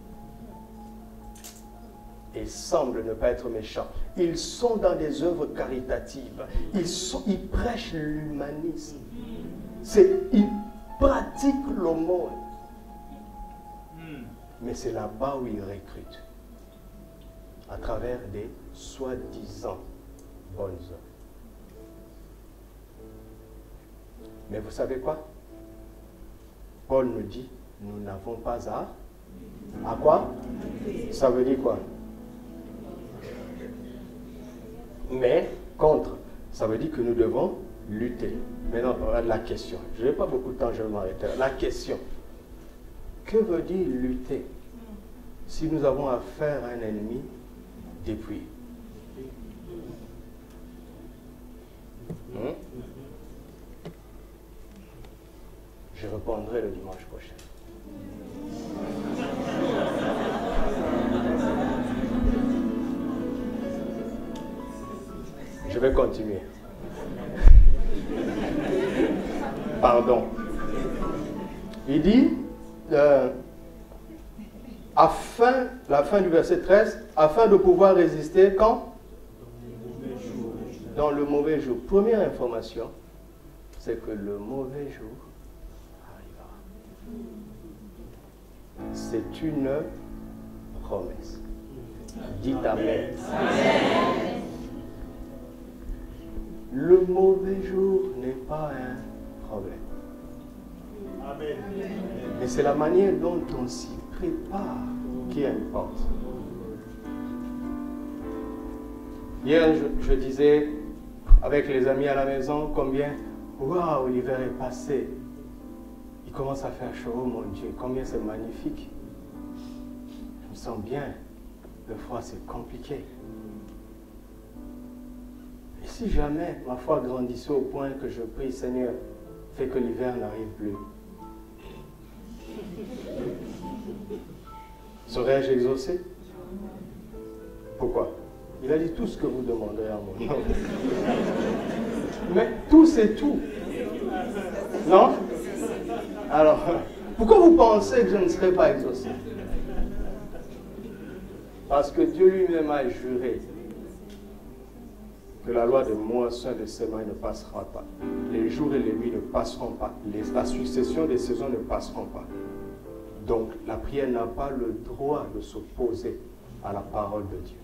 Ils semblent ne pas être méchants. Ils sont dans des œuvres caritatives. Ils, sont, ils prêchent l'humanisme. Ils pratiquent l'aumône. Mais c'est là-bas où ils recrutent. À travers des soi-disant bonnes œuvres. Mais vous savez quoi? Paul nous dit, nous n'avons pas à... À quoi? Ça veut dire quoi? Mais, contre, ça veut dire que nous devons lutter. Maintenant, la question. Je n'ai pas beaucoup de temps, je vais m'arrêter. La question. Que veut dire lutter si nous avons affaire à un ennemi dépouillé? Hmm? Je répondrai le dimanche prochain. Je vais continuer. Pardon. Il dit, euh, afin, la fin du verset treize, afin de pouvoir résister quand? Dans le mauvais jour. Première information, c'est que le mauvais jour arrivera. C'est une promesse. Dites Amen. Amen. Le mauvais jour n'est pas un problème. Amen. Mais c'est la manière dont on s'y prépare qui importe. Hier, je, je disais avec les amis à la maison combien, waouh, l'hiver est passé. Il commence à faire chaud, oh mon Dieu, combien c'est magnifique. Je me sens bien. Le froid, c'est compliqué. Et si jamais ma foi grandissait au point que je prie, Seigneur, fais que l'hiver n'arrive plus. Serais-je exaucé? Pourquoi? Il a dit tout ce que vous demanderez à mon nom. Mais tout, c'est tout. Non? Alors, pourquoi vous pensez que je ne serai pas exaucé? Parce que Dieu lui-même a juré que la loi de moisson de ses mains ne passera pas. Les jours et les nuits ne passeront pas. Les, la succession des saisons ne passeront pas. Donc, la prière n'a pas le droit de s'opposer à la parole de Dieu.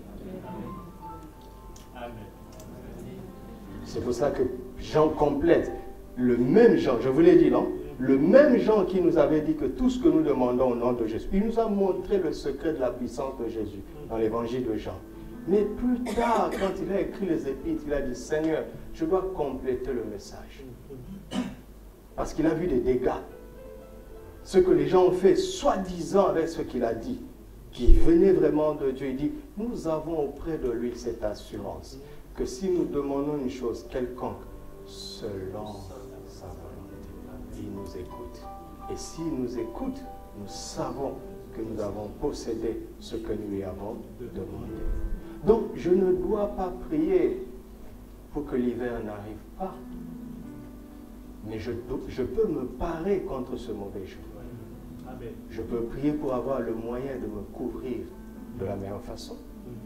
Amen. C'est pour ça que Jean complète. Le même Jean, je vous l'ai dit, non? Le même Jean qui nous avait dit que tout ce que nous demandons au nom de Jésus, il nous a montré le secret de la puissance de Jésus dans l'évangile de Jean. Mais plus tard, quand il a écrit les épîtres, il a dit, Seigneur, je dois compléter le message. Parce qu'il a vu des dégâts. Ce que les gens ont fait, soi-disant avec ce qu'il a dit, qui venait vraiment de Dieu. Il dit, nous avons auprès de lui cette assurance, que si nous demandons une chose quelconque, selon sa volonté, il nous écoute. Et s'il nous écoute, nous savons que nous avons possédé ce que nous lui avons demandé. Donc, je ne dois pas prier pour que l'hiver n'arrive pas. Mais je, je peux me parer contre ce mauvais jour. Amen. Je peux prier pour avoir le moyen de me couvrir de la meilleure façon.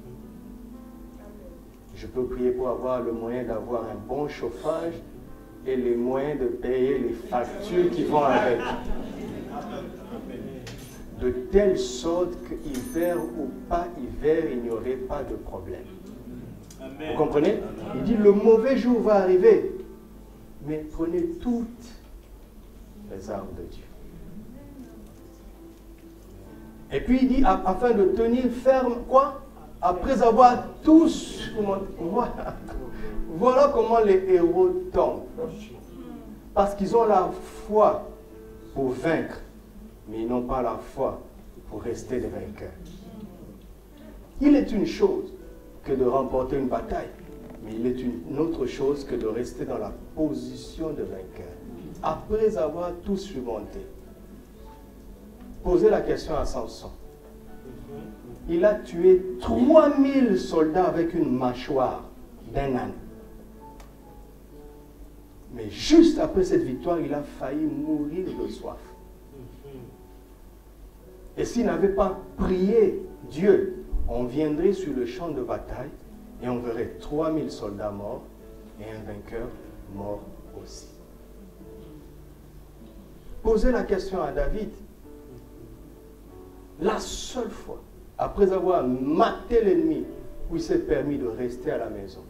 Je peux prier pour avoir le moyen d'avoir un bon chauffage et les moyens de payer les factures qui vont avec. De telle sorte que hiver ou pas hiver, il n'y aurait pas de problème. Amen. Vous comprenez? Il dit le mauvais jour va arriver, mais prenez toutes les armes de Dieu. Et puis il dit afin de tenir ferme quoi? Après avoir tous... Voilà. Voilà comment les héros tombent. Parce qu'ils ont la foi pour vaincre, mais ils n'ont pas la foi pour rester des vainqueurs. Il est une chose que de remporter une bataille, mais il est une autre chose que de rester dans la position de vainqueur. Après avoir tout surmonté, posez la question à Samson. Il a tué trois mille soldats avec une mâchoire d'un âne. Mais juste après cette victoire, il a failli mourir de soif. Et s'il n'avait pas prié Dieu, on viendrait sur le champ de bataille et on verrait trois mille soldats morts et un vainqueur mort aussi. Posez la question à David. La seule fois, après avoir maté l'ennemi, où il s'est permis de rester à la maison.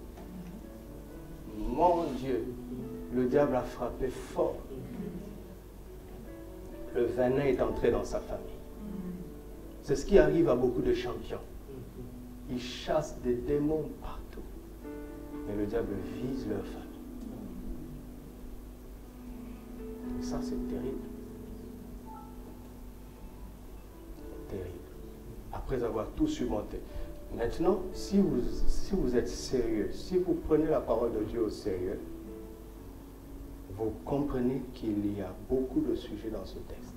Mon Dieu, le diable a frappé fort. Le venin est entré dans sa famille. C'est ce qui arrive à beaucoup de champions. Ils chassent des démons partout. Mais le diable vise leur famille. Et ça, c'est terrible. Terrible. Après avoir tout surmonté. Maintenant, si vous, si vous êtes sérieux, si vous prenez la parole de Dieu au sérieux, vous comprenez qu'il y a beaucoup de sujets dans ce texte.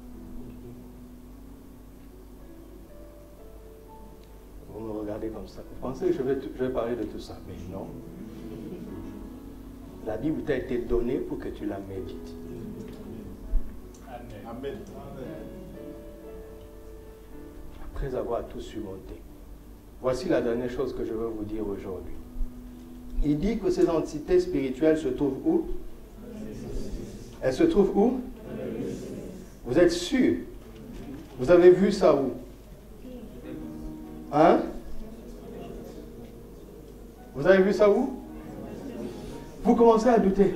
Vous me regardez comme ça. Vous pensez que je vais, je vais parler de tout ça? Mais non. La Bible t'a été donnée pour que tu la médites. Amen. Amen. Après avoir tout surmonté. Voici la dernière chose que je veux vous dire aujourd'hui. Il dit que ces entités spirituelles se trouvent où? Elles se trouvent où? Vous êtes sûr? Vous avez vu ça où? Hein? Vous avez vu ça où? Vous commencez à douter.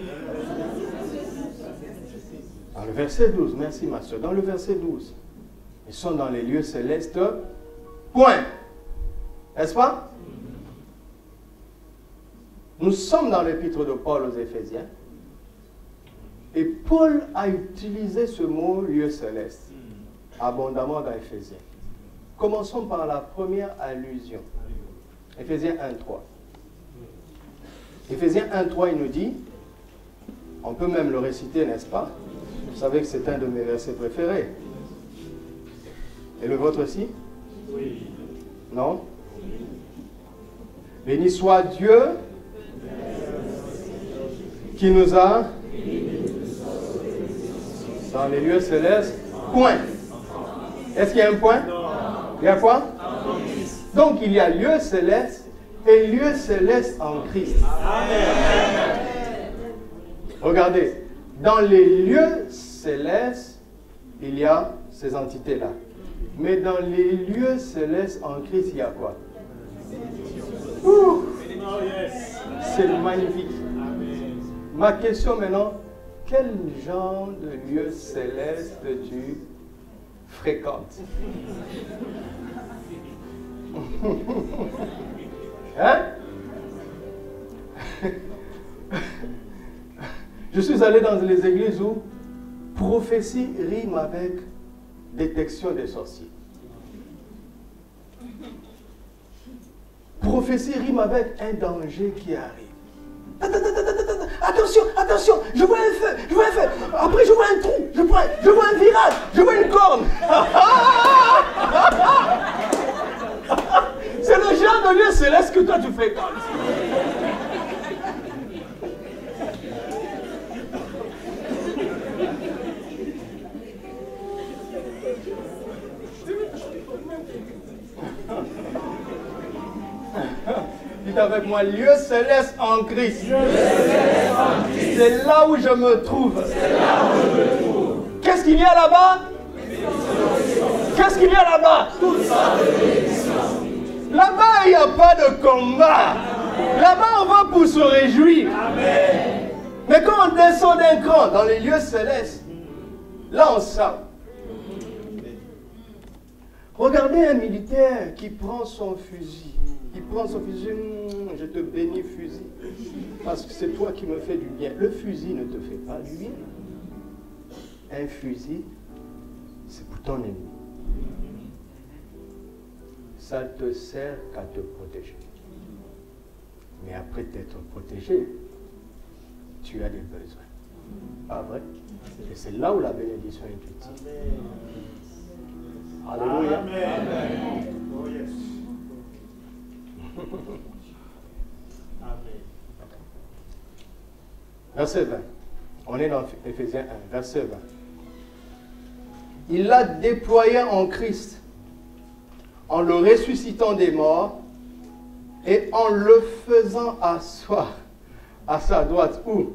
Dans le verset douze, merci ma soeur, dans le verset douze, ils sont dans les lieux célestes, point. N'est-ce pas? Nous sommes dans l'épître de Paul aux Éphésiens. Et Paul a utilisé ce mot lieu céleste abondamment dans Éphésiens. Commençons par la première allusion. Éphésiens un trois. Éphésiens un trois, il nous dit, on peut même le réciter, n'est-ce pas? Vous savez que c'est un de mes versets préférés. Et le vôtre aussi? Oui. Non? Béni soit Dieu qui nous a dans les lieux célestes. Point. Est-ce qu'il y a un point? Il y a quoi? Donc il y a lieu céleste et lieu céleste en Christ. Amen. Regardez, dans les lieux célestes, il y a ces entités-là. Mais dans les lieux célestes en Christ, il y a quoi? Ouh, c'est magnifique. Ma question maintenant, quel genre de lieu céleste tu fréquentes? Hein? Je suis allé dans les églises où prophétie rime avec détection des sorciers. Prophétie rime avec un danger qui arrive. Attention, attention, je vois un feu, je vois un feu. Après, je vois un trou, je vois, je vois un virage, je vois une corne. C'est le genre de lieu céleste que toi tu fréquentes. Dites avec moi, lieu céleste en Christ. C'est là où je me trouve. Qu'est-ce qu'il y a là-bas? Qu'est-ce qu'il y a là-bas? Là-bas, il n'y a pas de combat. Là-bas, on va pour se réjouir. Amen. Mais quand on descend d'un cran dans les lieux célestes, là, on sent. Regardez un militaire qui prend son fusil. Il prend son fusil, je te bénis fusil, parce que c'est toi qui me fais du bien. Le fusil ne te fait pas du bien. Un fusil, c'est pour ton ennemi. Ça ne te sert qu'à te protéger. Mais après t'être protégé, tu as des besoins. Pas vrai? Et c'est là où la bénédiction est utile. Alléluia. Amen. Oh yes. Amen. Verset vingt. On est dans Éphésiens un, verset vingt. Il l'a déployé en Christ, en le ressuscitant des morts et en le faisant asseoir à sa droite. Où?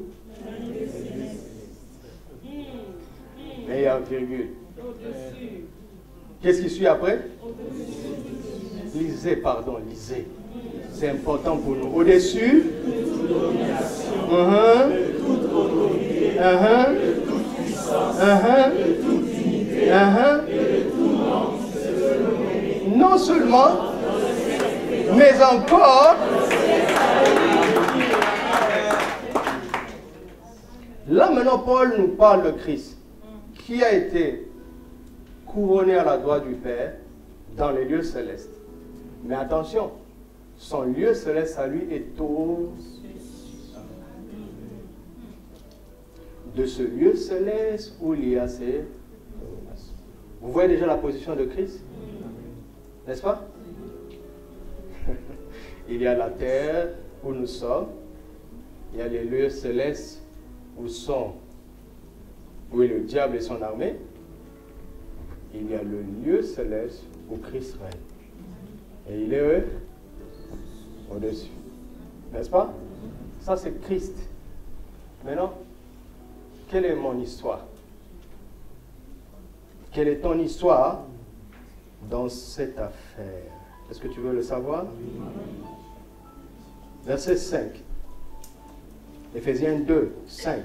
Meilleure virgule. Qu'est-ce qui suit après? Lisez, pardon, lisez. C'est important pour nous. Au-dessus. Uh-huh. Uh-huh. Uh-huh. Uh-huh. Non seulement, mais encore. Là maintenant, Paul nous parle de Christ, qui a été couronné à la droite du Père dans les lieux célestes. Mais attention, son lieu céleste à lui est au... De ce lieu céleste où il y a ces... Vous voyez déjà la position de Christ? N'est-ce pas? Il y a la terre où nous sommes. Il y a les lieux célestes où sont, où est le diable et son armée. Il y a le lieu céleste où Christ règne. Et il est eux, au-dessus. N'est-ce pas? Ça, c'est Christ. Maintenant, quelle est mon histoire? Quelle est ton histoire dans cette affaire? Est-ce que tu veux le savoir? Verset cinq. Éphésiens deux, cinq.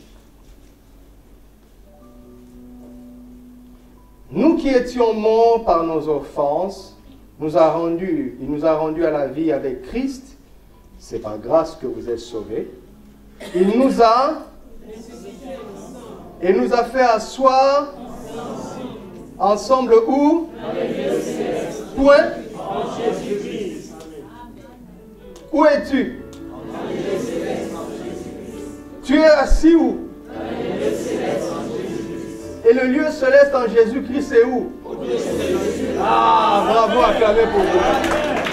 Nous qui étions morts par nos offenses, nous a rendu, il nous a rendus à la vie avec Christ. C'est par grâce que vous êtes sauvés. Il nous a et nous a fait asseoir ensemble où? Point. Où es-tu? Tu es assis où? Et le lieu céleste en Jésus-Christ, c'est où? Ah, bravo, acclamez pour vous.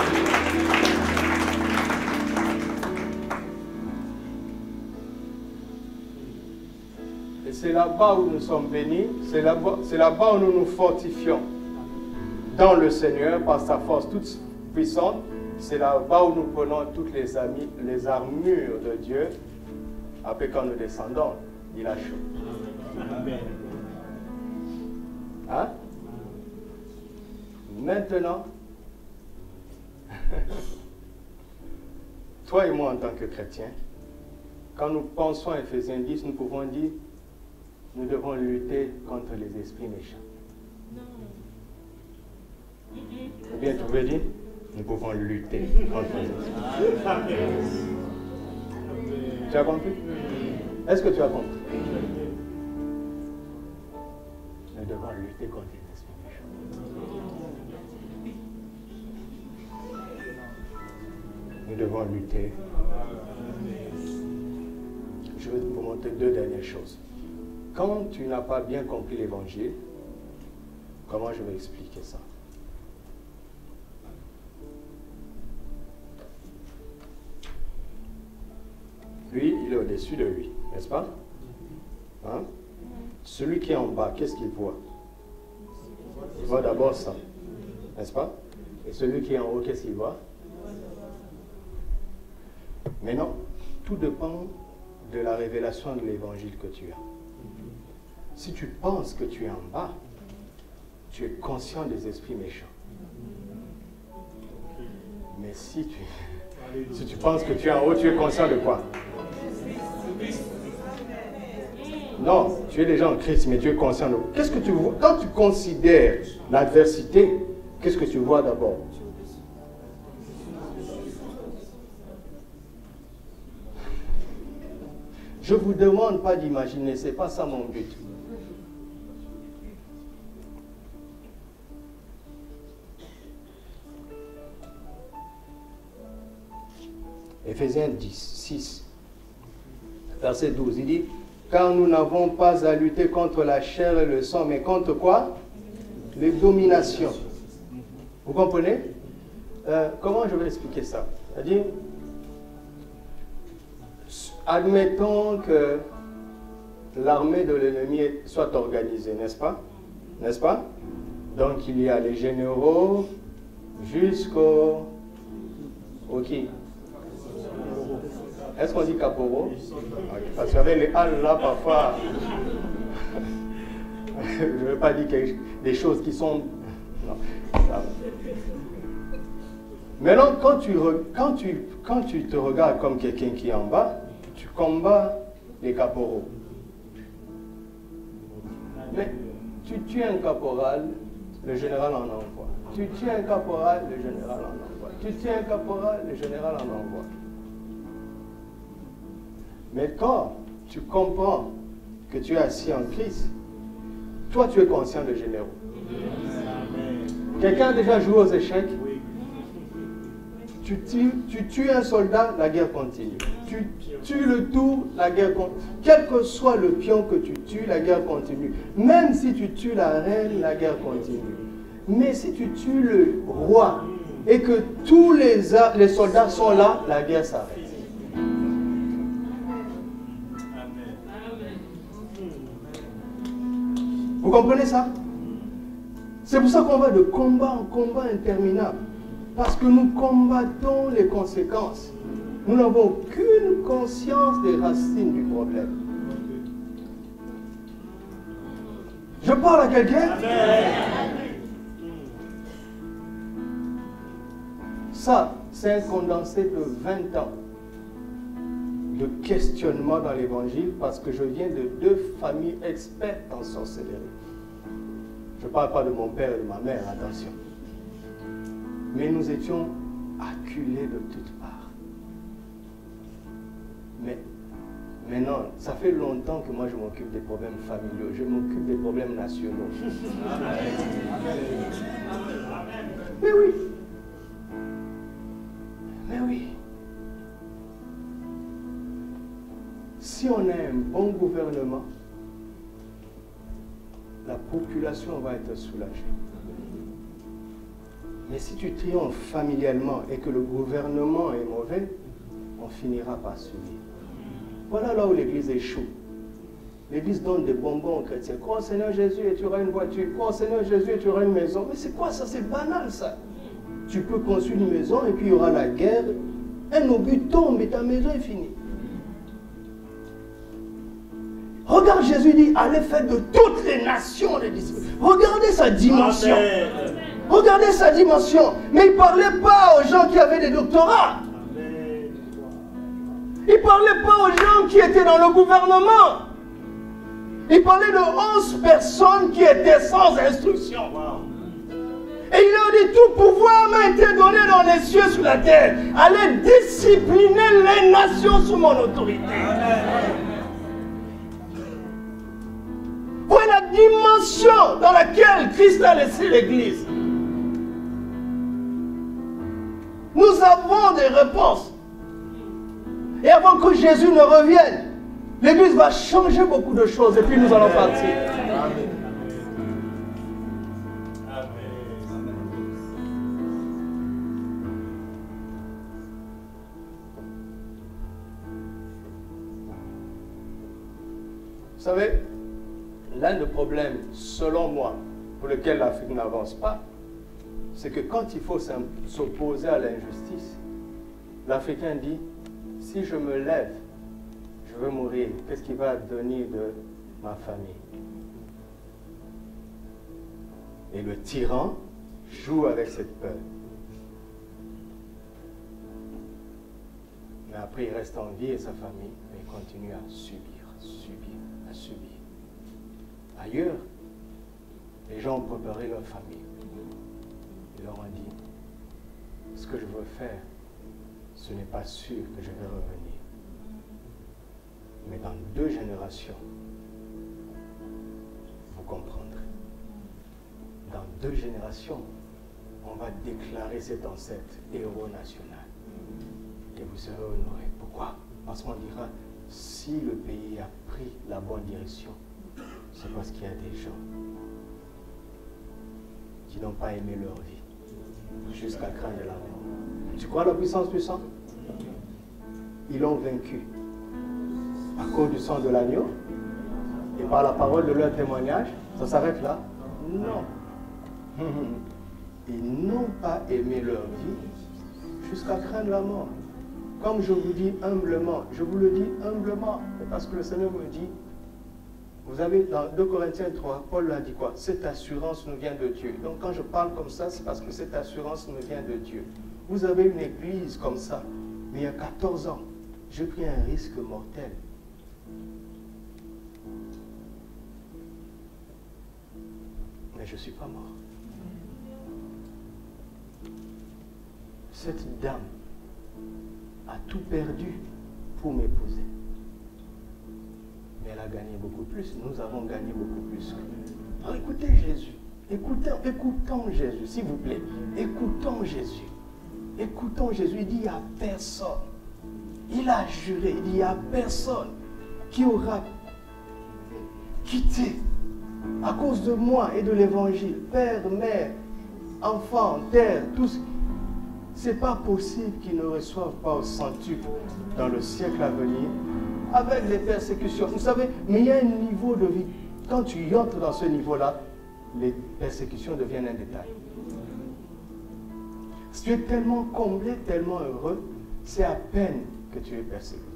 Et c'est là-bas où nous sommes bénis, c'est là-bas, c'est là-bas où nous nous fortifions dans le Seigneur par sa force toute puissante. C'est là-bas où nous prenons toutes les, amis, les armures de Dieu. Après, quand nous descendons, il a chaud. Amen. Hein? Maintenant, toi et moi en tant que chrétiens, quand nous pensons à Éphésiens dix, nous pouvons dire, nous devons lutter contre les esprits méchants. Ou bien tu veux dire, nous pouvons lutter contre les esprits. Tu as compris? Est-ce que tu as compris? Nous devons lutter contre les esprits méchants. Nous devons lutter. Je vais vous montrer deux dernières choses. Quand tu n'as pas bien compris l'évangile, comment je vais expliquer ça? Lui, il est au-dessus de lui, n'est-ce pas? Hein? Celui qui est en bas, qu'est-ce qu'il voit? Il voit d'abord ça, n'est-ce pas? Et celui qui est en haut, qu'est-ce qu'il voit? Mais non, tout dépend de la révélation de l'évangile que tu as. Si tu penses que tu es en bas, tu es conscient des esprits méchants. Mais si tu, si tu penses que tu es en haut, tu es conscient de quoi? Non, tu es déjà en Christ, mais tu es conscient de... Qu'est-ce que tu vois? Quand tu considères l'adversité, qu'est-ce que tu vois d'abord? Je ne vous demande pas d'imaginer, ce n'est pas ça mon but. Éphésiens dix, six, verset douze, il dit, car nous n'avons pas à lutter contre la chair et le sang, mais contre quoi? les dominations. Vous comprenez? euh, Comment je vais expliquer ça? C'est-à-dire, admettons que l'armée de l'ennemi soit organisée, n'est-ce pas? N'est-ce pas? Donc il y a les généraux jusqu'au... Au qui? Est-ce qu'on dit caporaux? Parce qu'avec les halles là, parfois, je ne veux pas dire quelque... des choses qui sont... Non, ça... Maintenant, quand tu, quand, tu, quand tu te regardes comme quelqu'un qui est en bas, tu combats les caporaux. Mais tu tues un caporal, le général en envoie. Tu tues un caporal, le général en envoie. Tu tues un caporal, le général en envoie. Mais quand tu comprends que tu es assis en Christ, toi tu es conscient de généraux. Quelqu'un a déjà joué aux échecs? Tu tues, tu tues un soldat, la guerre continue. Tu tues le tour, la guerre continue. Quel que soit le pion que tu tues, la guerre continue. Même si tu tues la reine, la guerre continue. Mais si tu tues le roi et que tous les, les soldats sont là, la guerre s'arrête. Vous comprenez ça? C'est pour ça qu'on va de combat en combat interminable. Parce que nous combattons les conséquences. Nous n'avons aucune conscience des racines du problème. Je parle à quelqu'un? Ça, c'est un condensé de vingt ans de questionnement dans l'évangile parce que je viens de deux familles expertes en sorcellerie. Je ne parle pas de mon père et de ma mère, attention. Mais nous étions acculés de toutes parts. Mais maintenant, ça fait longtemps que moi je m'occupe des problèmes familiaux, je m'occupe des problèmes nationaux. Mais oui. Mais oui. Si on a un bon gouvernement, la population va être soulagée. Mais si tu triomphes familialement et que le gouvernement est mauvais, on finira par subir. Voilà là où l'Église échoue. L'Église donne des bonbons aux chrétiens. Crois au Seigneur Jésus et tu auras une voiture. Crois au Seigneur Jésus et tu auras une maison. Mais c'est quoi ça? C'est banal ça. Tu peux construire une maison et puis il y aura la guerre. Un obus tombe et ta maison est finie. Regarde, Jésus dit, allez faire de toutes les nations les disciples. Regardez sa dimension. Amen. Regardez sa dimension. Mais il ne parlait pas aux gens qui avaient des doctorats. Amen. Il ne parlait pas aux gens qui étaient dans le gouvernement. Il parlait de onze personnes qui étaient sans instruction. Et il leur dit, tout pouvoir m'a été donné dans les cieux sur la terre. Allez discipliner les nations sous mon autorité. Amen. Voilà la dimension dans laquelle Christ a laissé l'Église. Nous avons des réponses. Et avant que Jésus ne revienne, l'Église va changer beaucoup de choses et puis nous allons partir. Amen. Vous savez, l'un des problèmes, selon moi, pour lequel l'Afrique n'avance pas, c'est que quand il faut s'opposer à l'injustice, l'Africain dit, si je me lève, je veux mourir, qu'est-ce qui va devenir de ma famille? Et le tyran joue avec cette peur. Mais après, il reste en vie et sa famille, mais il continue à subir, à subir, à subir. Ailleurs, les gens ont préparé leur famille. Ils leur ont dit, ce que je veux faire, ce n'est pas sûr que je vais revenir. Mais dans deux générations, vous comprendrez. Dans deux générations, on va déclarer cet ancêtre héros national. Et vous serez honorés. Pourquoi? Parce qu'on dira, si le pays a pris la bonne direction, c'est parce qu'il y a des gens qui n'ont pas aimé leur vie jusqu'à craindre la mort. Tu crois à la puissance puissante? Ils l'ont vaincu à cause du sang de l'agneau et par la parole de leur témoignage. Ça s'arrête là? Non. Ils n'ont pas aimé leur vie jusqu'à craindre la mort. Comme je vous dis humblement, je vous le dis humblement, parce que le Seigneur me dit, vous avez dans deux Corinthiens trois, Paul a dit quoi? Cette assurance nous vient de Dieu. Donc quand je parle comme ça, c'est parce que cette assurance nous vient de Dieu. Vous avez une église comme ça, mais il y a quatorze ans, j'ai pris un risque mortel. Mais je ne suis pas mort. Cette dame a tout perdu pour m'épouser. Mais elle a gagné beaucoup plus. Nous avons gagné beaucoup plus. Alors écoutez Jésus. Écoutons, écoutons Jésus, s'il vous plaît. Écoutons Jésus. Écoutons Jésus. Il dit, il n'y a personne. Il a juré. Il dit, il n'y a personne qui aura quitté à cause de moi et de l'évangile. Père, mère, enfant, terre, tous. C'est pas possible qu'ils ne reçoivent pas au centuple dans le siècle à venir avec les persécutions. Vous savez, mais il y a un niveau de vie. Quand tu entres dans ce niveau-là, les persécutions deviennent un détail. Si tu es tellement comblé, tellement heureux, c'est à peine que tu es persécuté.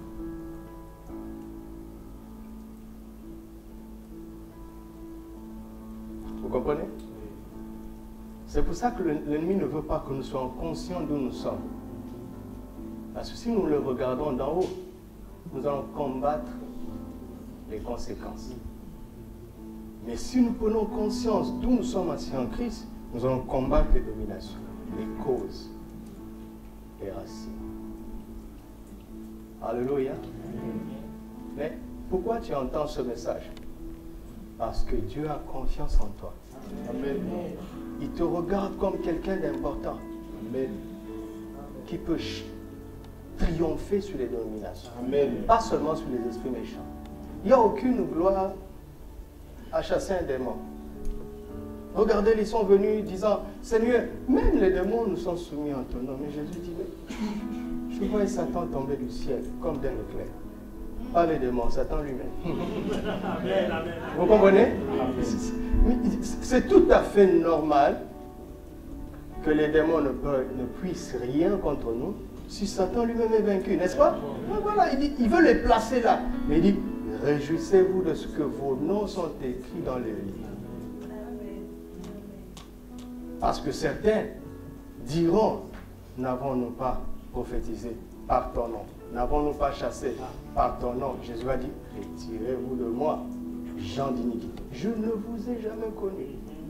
Vous comprenez? C'est pour ça que l'ennemi ne veut pas que nous soyons conscients d'où nous sommes. Parce que si nous le regardons d'en haut, nous allons combattre les conséquences. Mais si nous prenons conscience d'où nous sommes assis en Christ, nous allons combattre les dominations, les causes, les racines. Alléluia. Mais pourquoi tu entends ce message? Parce que Dieu a confiance en toi. Amen. Il te regarde comme quelqu'un d'important, mais qui peut triompher sur les dominations. Amen. Pas seulement sur les esprits méchants. Il n'y a aucune gloire à chasser un démon. Regardez, ils sont venus disant, Seigneur, même les démons nous sont soumis en ton nom. Mais Jésus dit, mais je vois Satan tomber du ciel comme d'un éclair. Pas les démons, Satan lui-même. Vous comprenez? C'est tout à fait normal que les démons ne, peuvent, ne puissent rien contre nous si Satan lui-même est vaincu, n'est-ce pas? Voilà, il, dit, il veut les placer là. Mais il dit, réjouissez-vous de ce que vos noms sont écrits dans les livres. Parce que certains diront, n'avons-nous pas prophétisé par ton nom? N'avons-nous pas chassé par ton nom? Jésus a dit, retirez-vous de moi, gens d'iniquité. Je ne vous ai jamais connu.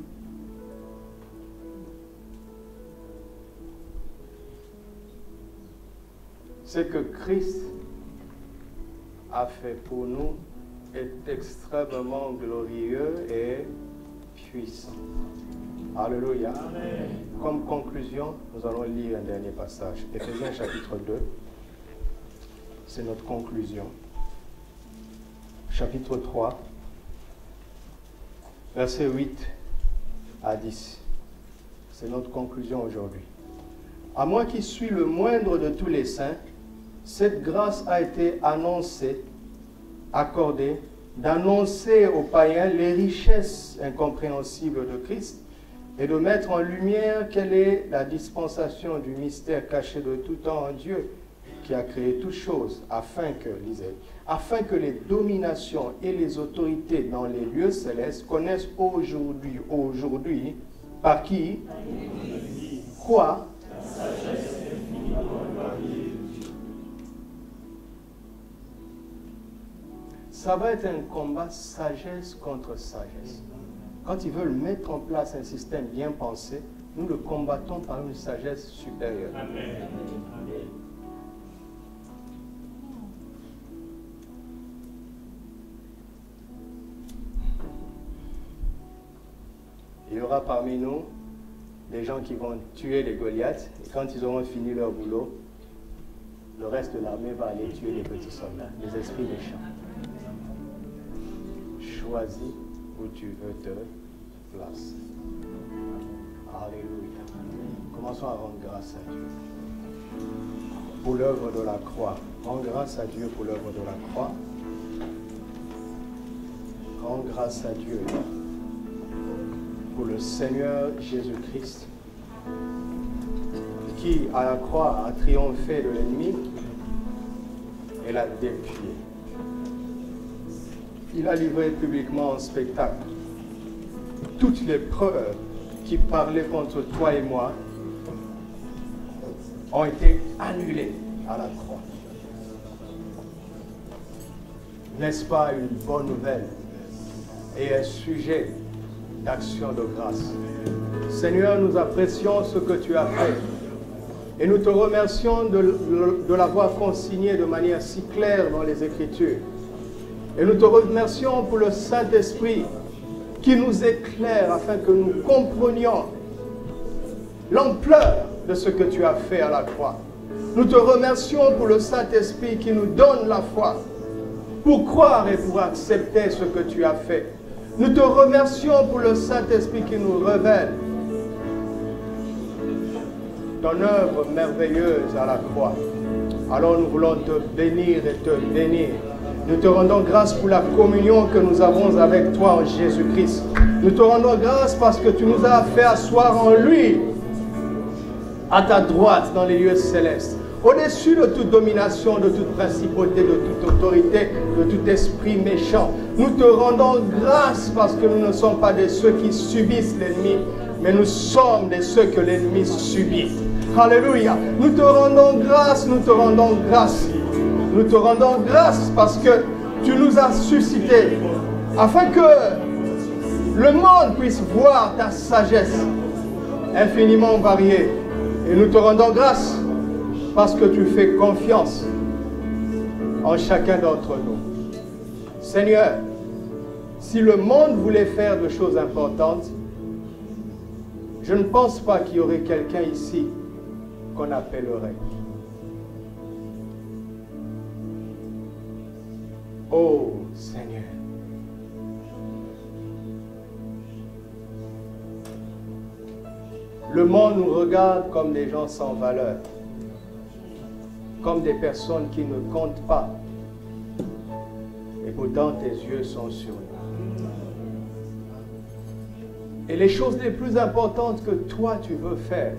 Ce que Christ a fait pour nous est extrêmement glorieux et puissant. Alléluia. Amen. Comme conclusion, nous allons lire un dernier passage. Éphésiens chapitre deux. C'est notre conclusion. Chapitre trois, versets huit à dix. C'est notre conclusion aujourd'hui. À moi qui suis le moindre de tous les saints, cette grâce a été annoncée, accordée, d'annoncer aux païens les richesses incompréhensibles de Christ et de mettre en lumière quelle est la dispensation du mystère caché de tout temps en Dieu, qui a créé toutes choses, afin que, lisez, afin que les dominations et les autorités dans les lieux célestes connaissent aujourd'hui, aujourd'hui, par qui? Quoi? Ça va être un combat sagesse contre sagesse. Quand ils veulent mettre en place un système bien pensé, nous le combattons par une sagesse supérieure. Amen. Il y aura parmi nous des gens qui vont tuer les Goliaths, et quand ils auront fini leur boulot, le reste de l'armée va aller tuer les petits soldats, les esprits méchants. Choisis où tu veux te placer. Alléluia. Commençons à rendre grâce à Dieu pour l'œuvre de la croix. Rends grâce à Dieu pour l'œuvre de la croix. Rends grâce à Dieu pour le Seigneur Jésus-Christ qui, à la croix, a triomphé de l'ennemi et l'a défié. Il a livré publiquement en spectacle toutes les preuves qui parlaient contre toi et moi ont été annulées à la croix. N'est-ce pas une bonne nouvelle et un sujet d'action de grâce? Seigneur, nous apprécions ce que tu as fait et nous te remercions de, de l'avoir consigné de manière si claire dans les Écritures. Et nous te remercions pour le Saint-Esprit qui nous éclaire afin que nous comprenions l'ampleur de ce que tu as fait à la croix. Nous te remercions pour le Saint-Esprit qui nous donne la foi pour croire et pour accepter ce que tu as fait. Nous te remercions pour le Saint-Esprit qui nous révèle ton œuvre merveilleuse à la croix. Alors nous voulons te bénir et te bénir. Nous te rendons grâce pour la communion que nous avons avec toi en Jésus-Christ. Nous te rendons grâce parce que tu nous as fait asseoir en lui, à ta droite dans les lieux célestes, au-dessus de toute domination, de toute principauté, de toute autorité, de tout esprit méchant. Nous te rendons grâce parce que nous ne sommes pas de ceux qui subissent l'ennemi, mais nous sommes de ceux que l'ennemi subit. Alléluia. Nous te rendons grâce, nous te rendons grâce. Nous te rendons grâce parce que tu nous as suscités afin que le monde puisse voir ta sagesse infiniment variée. Et nous te rendons grâce parce que tu fais confiance en chacun d'entre nous. Seigneur, si le monde voulait faire de choses importantes, je ne pense pas qu'il y aurait quelqu'un ici qu'on appellerait. Oh Seigneur, le monde nous regarde comme des gens sans valeur, comme des personnes qui ne comptent pas. Et pourtant, tes yeux sont sur nous. Et les choses les plus importantes que toi, tu veux faire,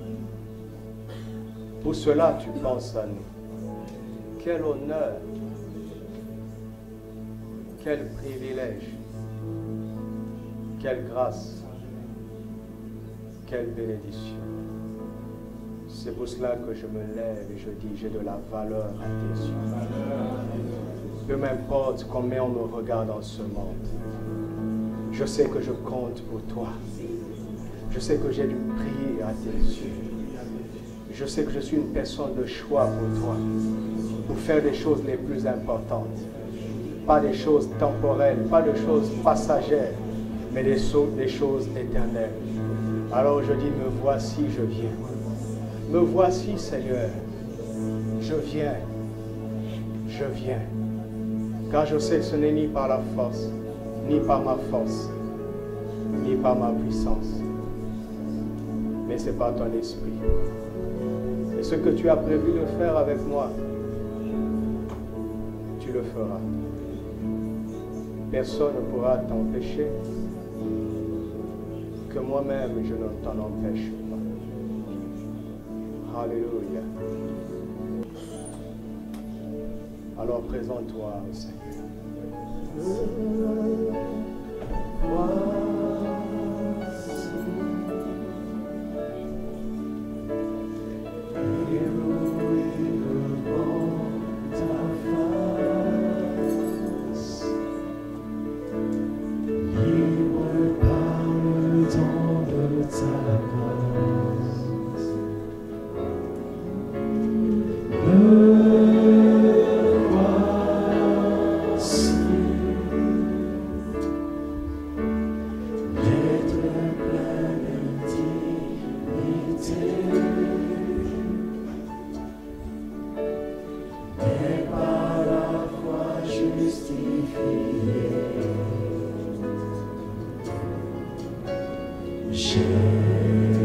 pour cela, tu penses à nous. Quel honneur, quel privilège, quelle grâce, quelle bénédiction. C'est pour cela que je me lève et je dis, j'ai de la valeur à tes yeux. Peu m'importe combien on me regarde en ce monde. Je sais que je compte pour toi. Je sais que j'ai du prix à tes yeux. Je sais que je suis une personne de choix pour toi, pour faire des choses les plus importantes. Pas des choses temporelles, pas des choses passagères, mais des, des choses éternelles. Alors je dis, me voici, je viens. Me voici, Seigneur. Je viens. Je viens. Car je sais que ce n'est ni par la force, ni par ma force, ni par ma puissance, mais c'est par ton esprit. Et ce que tu as prévu de faire avec moi, tu le feras. Personne ne pourra t'empêcher, que moi-même je ne t'en empêche pas. Alléluia. Alors présente-toi au Seigneur. Share.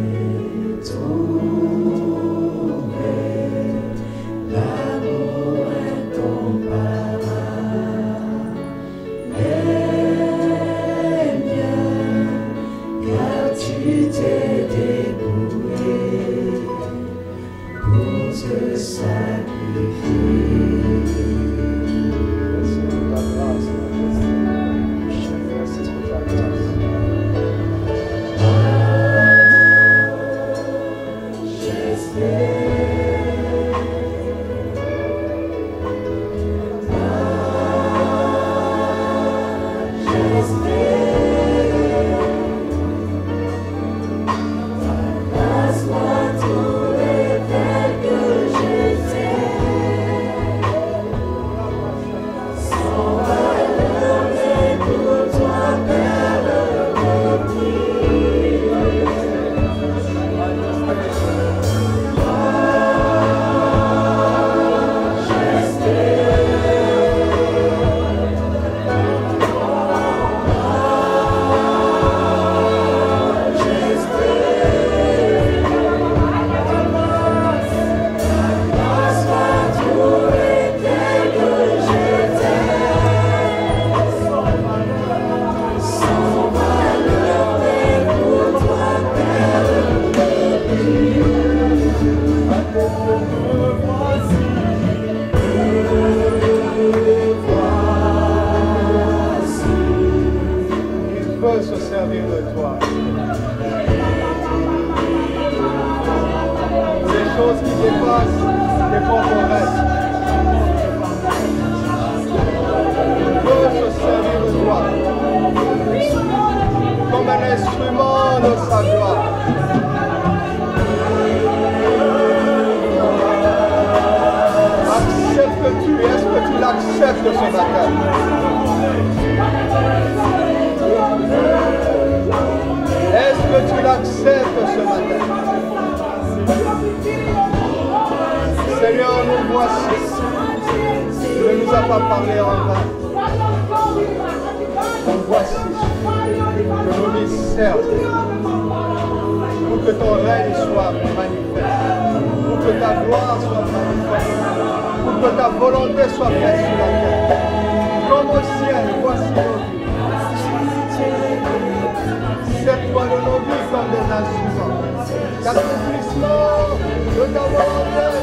L'accomplissement de ta volonté